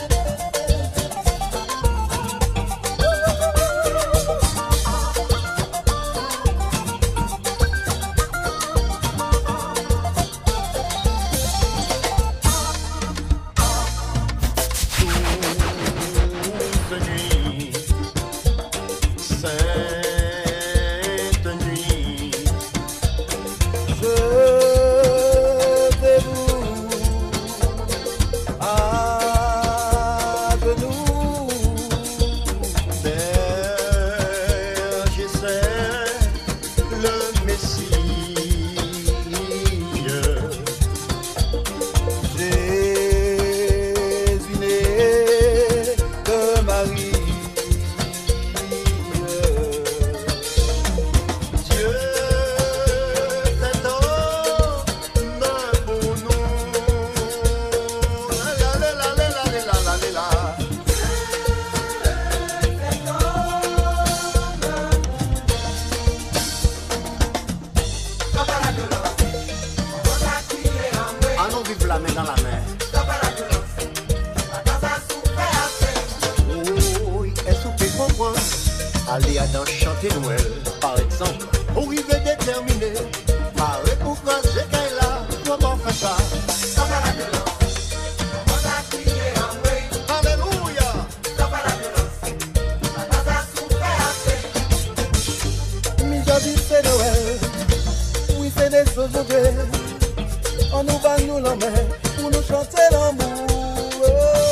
La main dans la main. Oh, est-ce que vous pouvez comprendre? Allez à dans chanter Noël, par exemple. Pour arriver déterminé, pareil pour craser là, comment faire ça? Alléluia. Mi jodi c'est Noël, oui c'est des choses vraies. On nous bat nous la main pour nous chanter l'amour. Oh.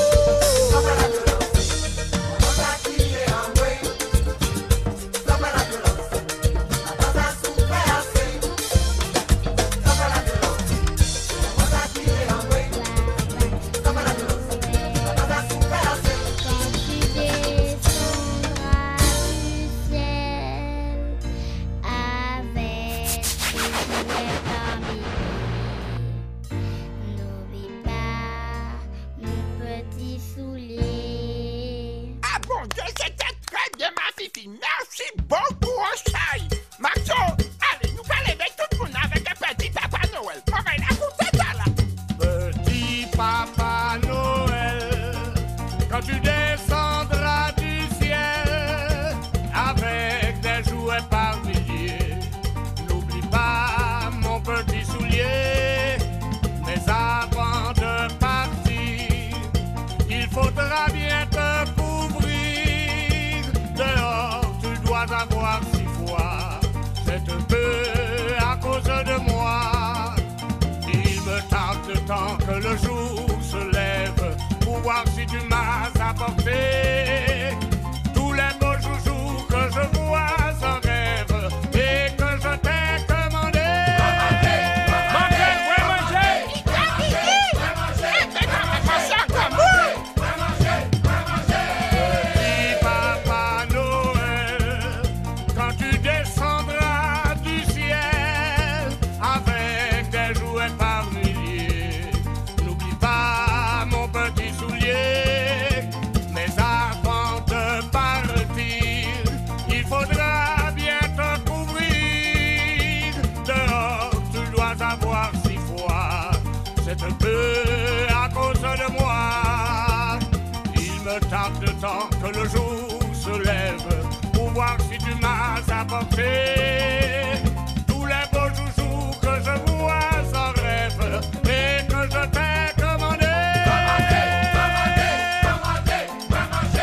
Merci beaucoup, Oshaï. Maxo, allez, nous allons avec tout le monde avec un petit Papa Noël. On va l'écouter ça là. Petit Papa Noël, quand tu descendras du ciel avec des jouets par milliers, n'oublie pas mon petit soulier. Mais avant de partir, il faudra bien te couvrir. Dehors, tu dois avoir six fois. C'est un peu à cause de moi. Il me tarde tant que le jour se lève pour voir si tu m'as apporté tous les beaux joujoux que je vois en rêve et que je t'ai commandé. pas fait. Tous les beaux joujoux que je vois sans rêve et que je t'ai commandé. Commandé, commandé, commandé, commandé,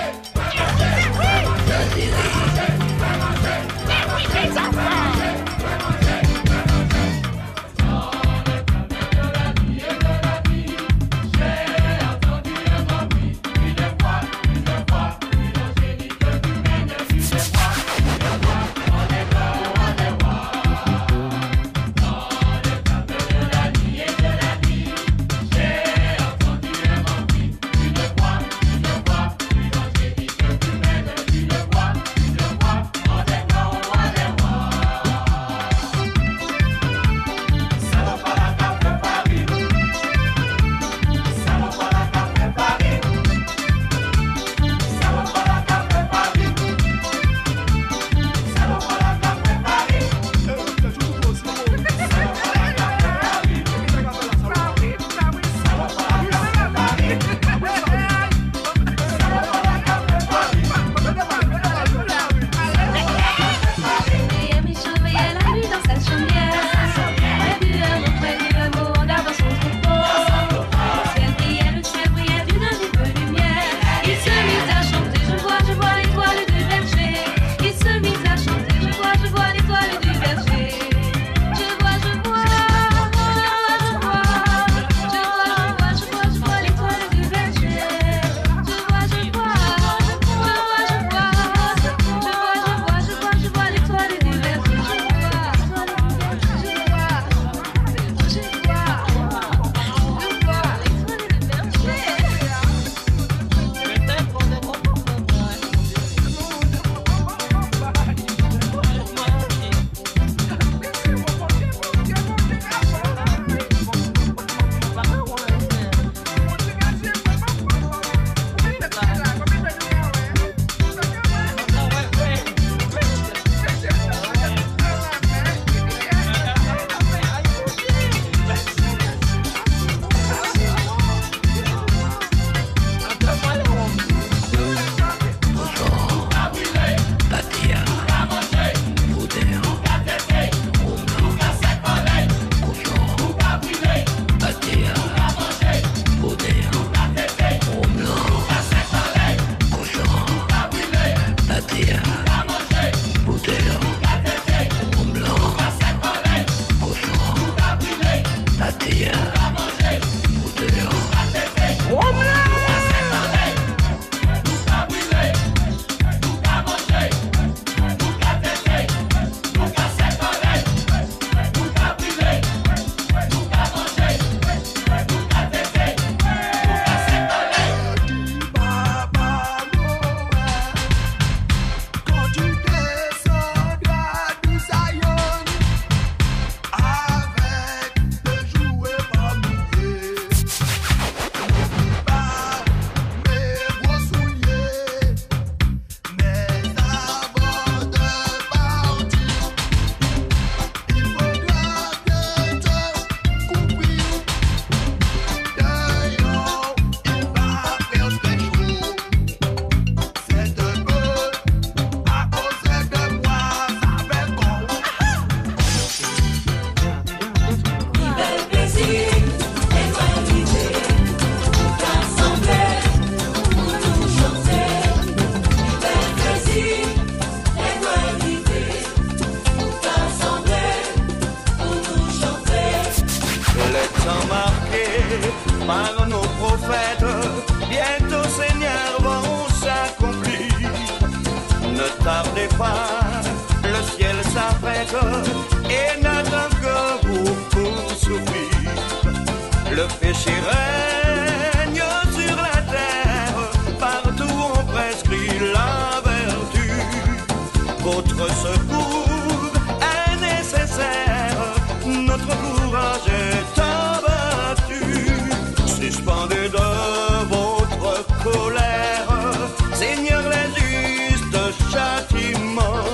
par nos prophètes, bientôt Seigneur vont s'accomplir. Ne tardez pas, le ciel s'apprête et n'attend que vous pour souffrir. Le péché règne sur la terre, partout on prescrit la vertu. Votre secours est nécessaire, notre courage est abattu. Suspendez de votre colère, Seigneur, les justes châtiments.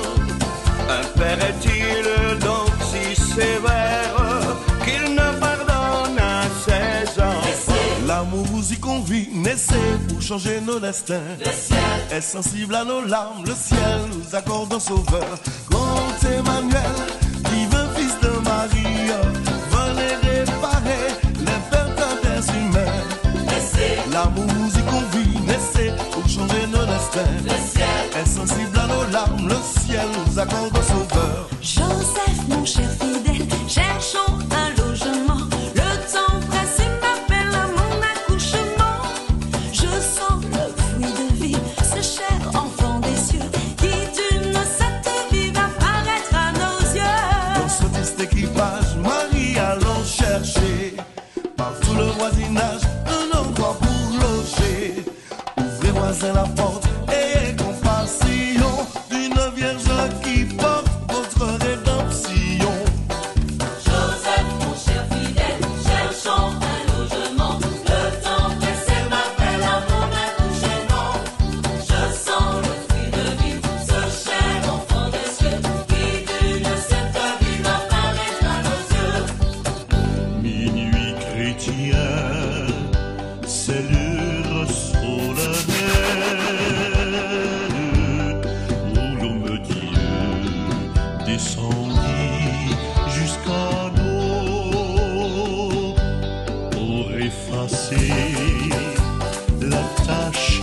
Un père est-il donc si sévère qu'il ne pardonne à ses enfants? L'amour vous y convie, nécessaire. laissez pour changer nos destins. Le ciel est sensible à nos larmes, le ciel nous accorde un sauveur. Grand Emmanuel, divin fils de Marie, venez réparer les pertes des humains. Laissez l'amour nous y convie, laissez pour changer nos destins. Le ciel est sensible à nos larmes, le ciel nous accorde un sauveur. Joseph, mon cher fidèle, cherchons un logement. Le temps pressé m'appelle à mon accouchement. Je sens le fruit de vie, ce cher enfant des cieux, qui d'une cette vie va paraître à nos yeux. Dans ce triste équipage, Marie allons chercher par tout le voisinage un endroit pour loger. Ouvrez voisin la porte et compassion d'une vierge qui porte votre rédemption. Joseph, mon cher fidèle, cherchons un logement. Le temps pressé m'appelle à mon accouchement. Je sens le fruit de vie, ce cher enfant des cieux, qui d'une cette vie va paraître à nos yeux. Minuit chrétien, c'est l'heure solennelle où l'homme Dieu descendit jusqu'à nous pour effacer la tâche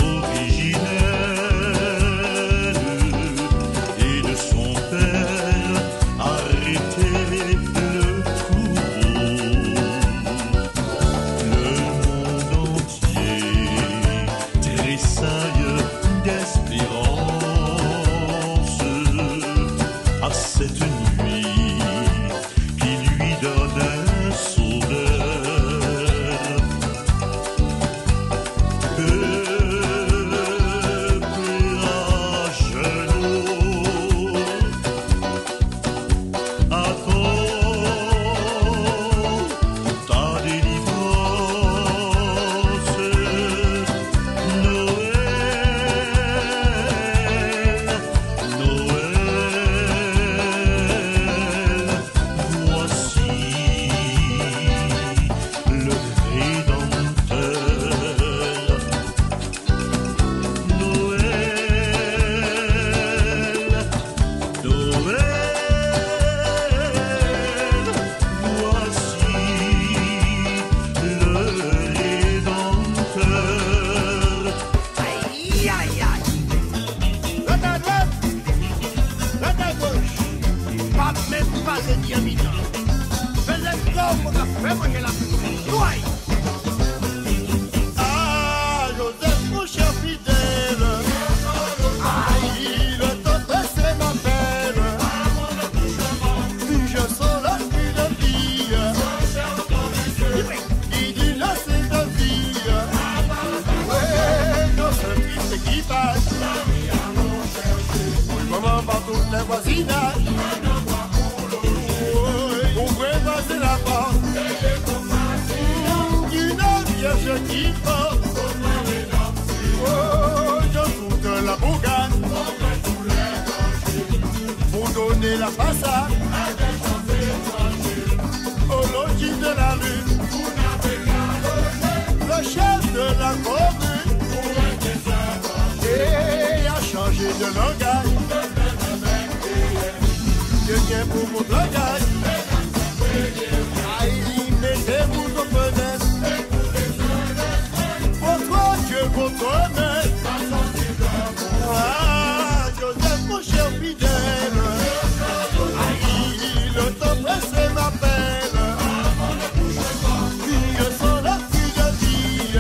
originelle et de son père arrêter le troupeau. Le monde entier tressaille d'espérance à cette nuit qui lui donne un sauveur. Peuple à genoux, attends ta délivrance. Noël, Noël, voici le Rédempteur. Noël, Noël, voici le Rédempteur. Aïe, aïe, aïe. Le tête droite, le tête gauche. Pas même pas le diamant. Fais le comme on a fait manger la poule. Aïe. Ah, Joseph, mon cher fidèle. Aïe, le temps pressé m'appelle. Je sens la pluie de vie. Qui dit la c'est de vie. Ouais, dans ce triste équipage. Pour le moment, par toutes les voisinages. Ouvrez, passer la porte. Une vierge qui porte. Oh, je toute la bourgade. Pour donner la façade. Au logis de la lune. Le chef de la commune. Et a changé de langage. Je viens pour votre langage. Aïe, mettez-vous aux fenêtres. Votre Dieu, votre maître. Ah, Joseph, mon cher fidèle. Aïe, le temps pressé m'appelle. Je sens la pluie de vie.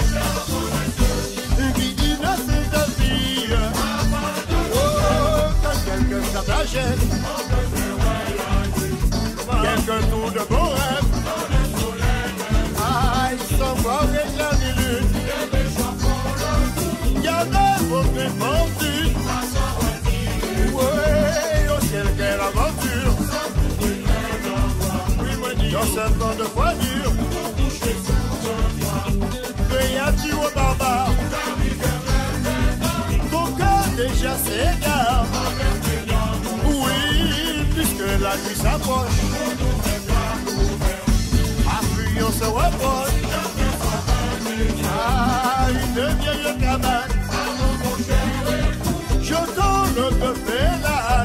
Qui dit la c'est de vie. Oh, quand quelqu'un s'attachait. Quelques tours de beau rêve. Aïe, sans voir réclamer l'une. Gardez votre défendu. Ouais, au ciel, quelle aventure. Dans ce temps de voiture. Veillas-tu au barbare. Ton cœur déjà s'égare. Oui, puisque la nuit s'approche. Appuyons se reproche. Ah, cabane. J'entends le bœuf et la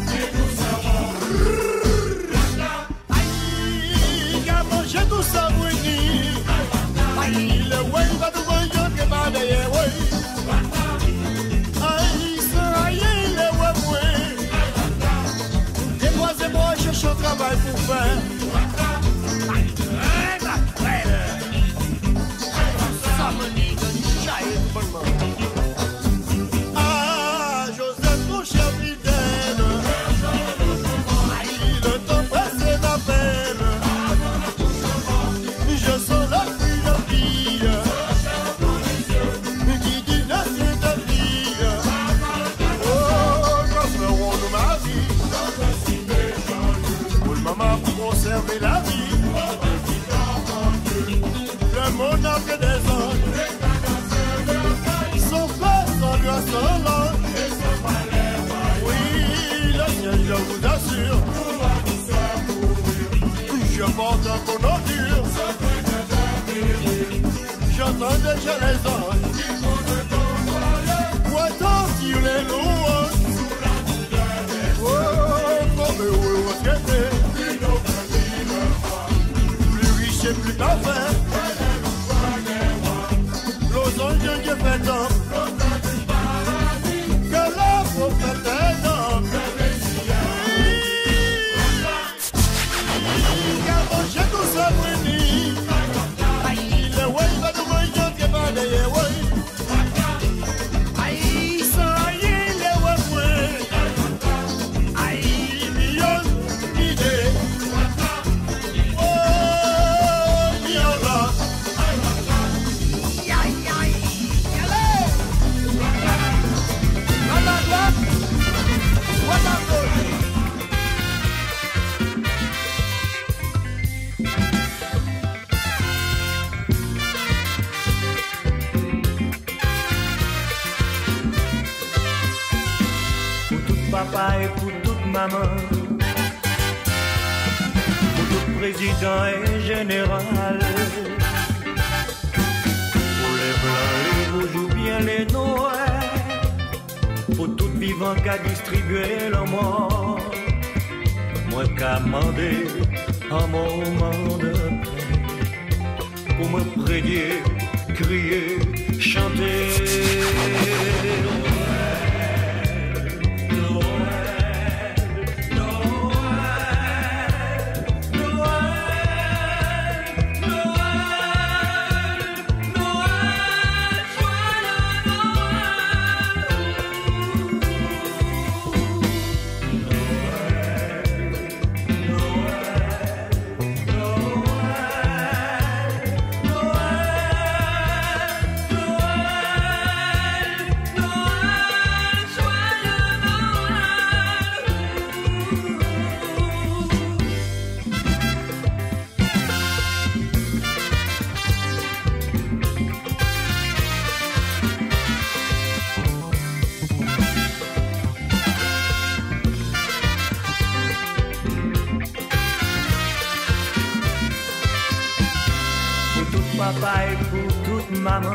aïe, qu'a mangé tout ça, oui. Aïe, le ouais, va tout bon, je ne pas d'ailleurs, oui. Aïe, ça, aïe, le ouais, oui. Et moi, c'est moi, je suis au travail pour faire. Ah, Joseph, mon cher fidèle, le temps pressé m'appelle. Je sens la pluie de fille qui dit merci de fille. Oh, que ferons-nous ma vie pour maman pour conserver la vie. Le monarque des anges, son père, son doigt, son langue. Oui, le ciel, je vous assure, je porte un bon augure. J'entends déjà les anges pointant sur les louanges. Oh, comme heureux retraité, plus riche et plus parfait. Losange Dieu fait tant que la prophète est homme. Car j'ai tout ça bruni. Aïe, le ouais va nous manger que pas d'ailleurs, ouais. Aïe, ça y est, le ouais, ouais. Aïe, million d'idées. Oh, Miola. Papa et pour toute maman, pour tout président et général, pour les blancs, les rouges ou bien les noirs, pour tout vivant qu'a distribué le mort, moi qu'a mandé un moment de paix, pour me prier, crier, chanter. Papa et pour toute maman,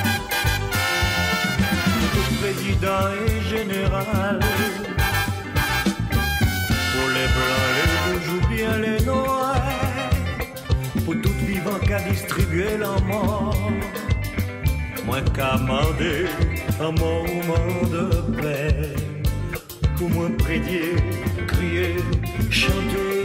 pour tout président et général, pour les blancs, les rouges ou bien les noirs, pour tout vivant qu'a distribué la mort, moi qu'a mandé un moment de paix, pour moi prédier, crier, chanter.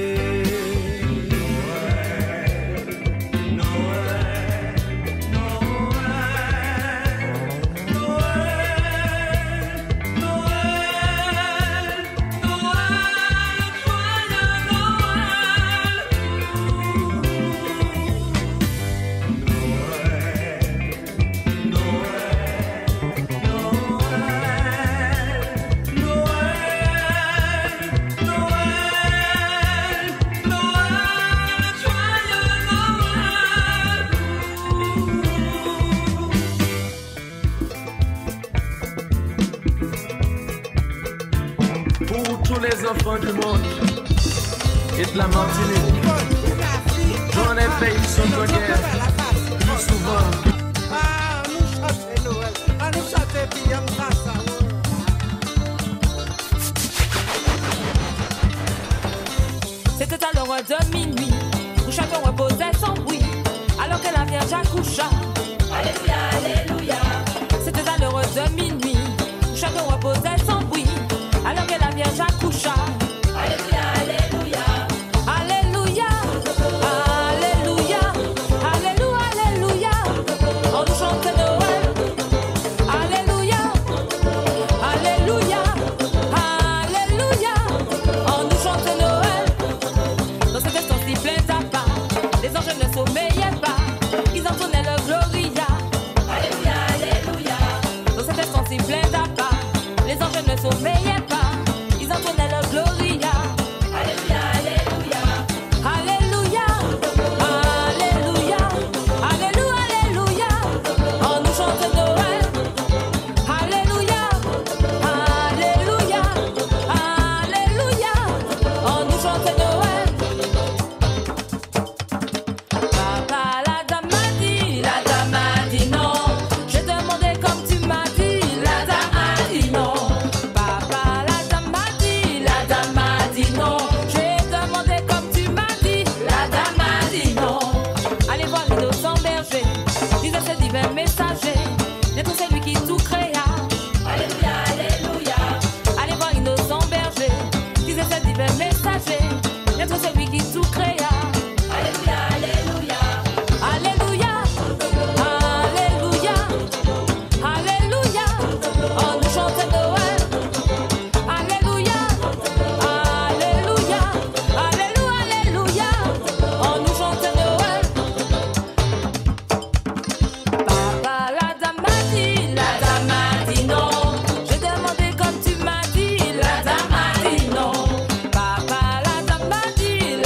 Les enfants du monde et de la Martinique, dans les pays qui sont en guerre, plus souvent. Ah, nous chantons Noël, ah, nous C'était à l'heure de minuit où chacun reposait sans bruit, alors que la Vierge accoucha. Alléluia, alléluia. C'était à l'heure de minuit où chacun reposait sans bruit, alors que la Vierge accoucha. Alléluia, alléluia. Alléluia, alléluia, alléluia, alléluia. On nous chante Noël. Alléluia, alléluia, alléluia. On nous chante Noël. Dans cet instant si plein d'appât, les anges ne sommeillaient pas, ils entonnaient le Gloria. Alléluia, alléluia. Dans cet instant si plein d'appât, les anges ne sommeillaient pas, ils entonnaient le Gloria. Alléluia, alléluia. Alléluia, alléluia, alléluia, alléluia. On nous chante Noël. Alléluia, alléluia, alléluia. On nous chante Noël. Papa, la dame m'a dit, la dame m'a dit non. J'ai demandé comme tu m'as dit, la dame a dit non. Papa, la dame m'a dit, la dame m'a dit non. J'ai demandé comme tu m'as dit, la dame m'a dit non. Allez voir l'innocent berger, disait ce divin messager, d'être celui qui tout créa. Alléluia, alléluia. Allez voir l'innocent berger, disait ce divin messager, d'être celui qui tout créa. Alléluia, alléluia. Alléluia, alléluia, alléluia. On nous chante Noël. Alléluia, alléluia, alléluia, alléluia. On nous chante Noël. Papa, la dame m'a dit, la dame m'a dit non. J'ai demandé comme tu m'as dit, la dame m'a dit non. Papa, la dame m'a dit,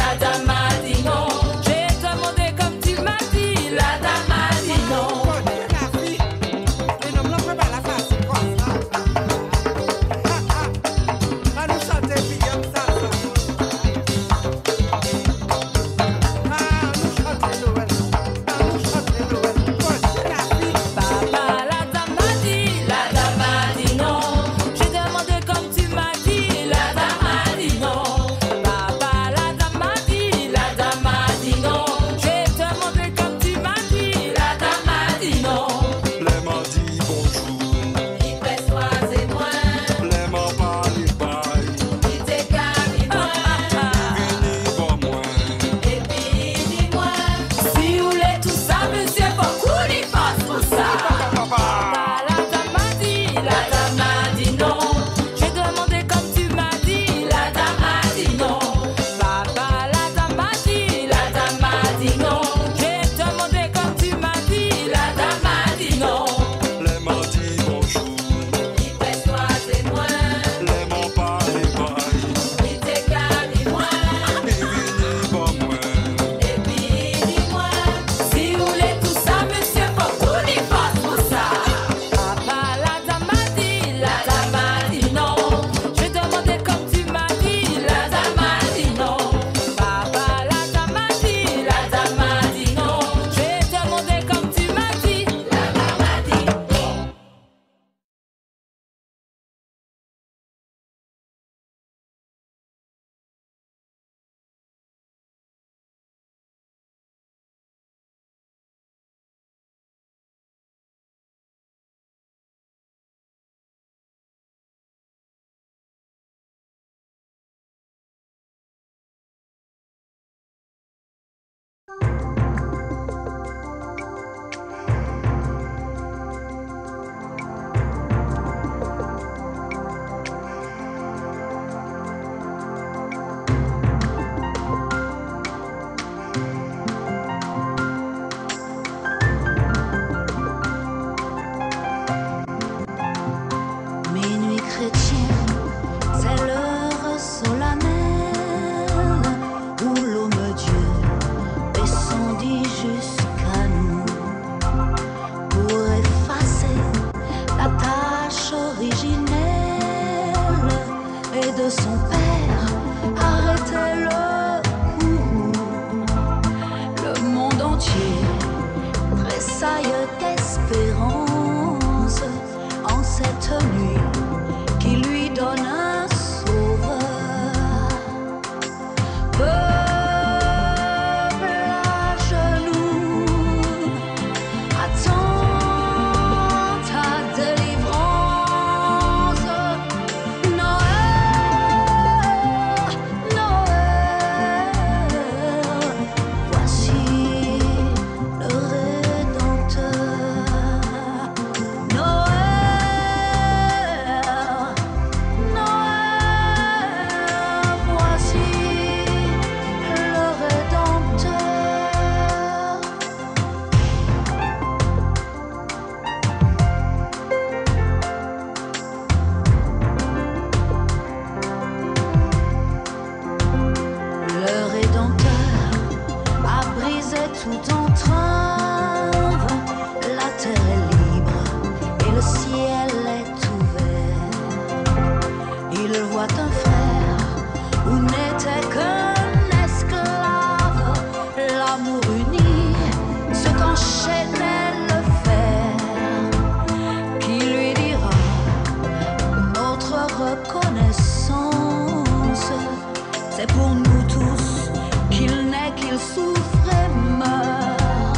tout entrave, la terre est libre et le ciel est ouvert. Il voit un frère où n'était qu'un esclave, l'amour uni, ce qu'enchaînait le fer, qui lui dira notre reconnaissance, c'est pour nous tous qu'il naît, qu'il souffre et meurt.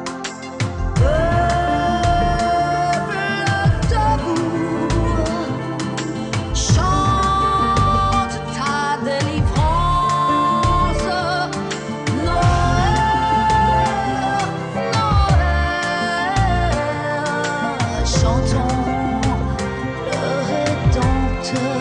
Peuple debout, chante ta délivrance. Noël, Noël, chantons le Rédempteur.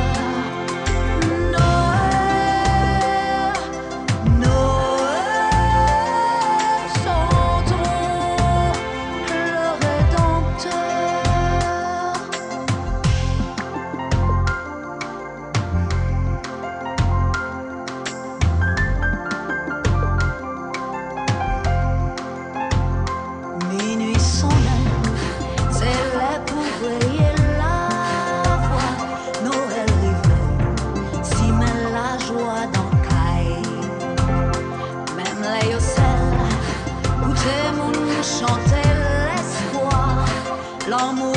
Minuit sonne, c'est les pour rayer la voix. Noël rive, si met la joie dans caille. Même les yosel, goûtez mon chanter l'espoir, l'amour.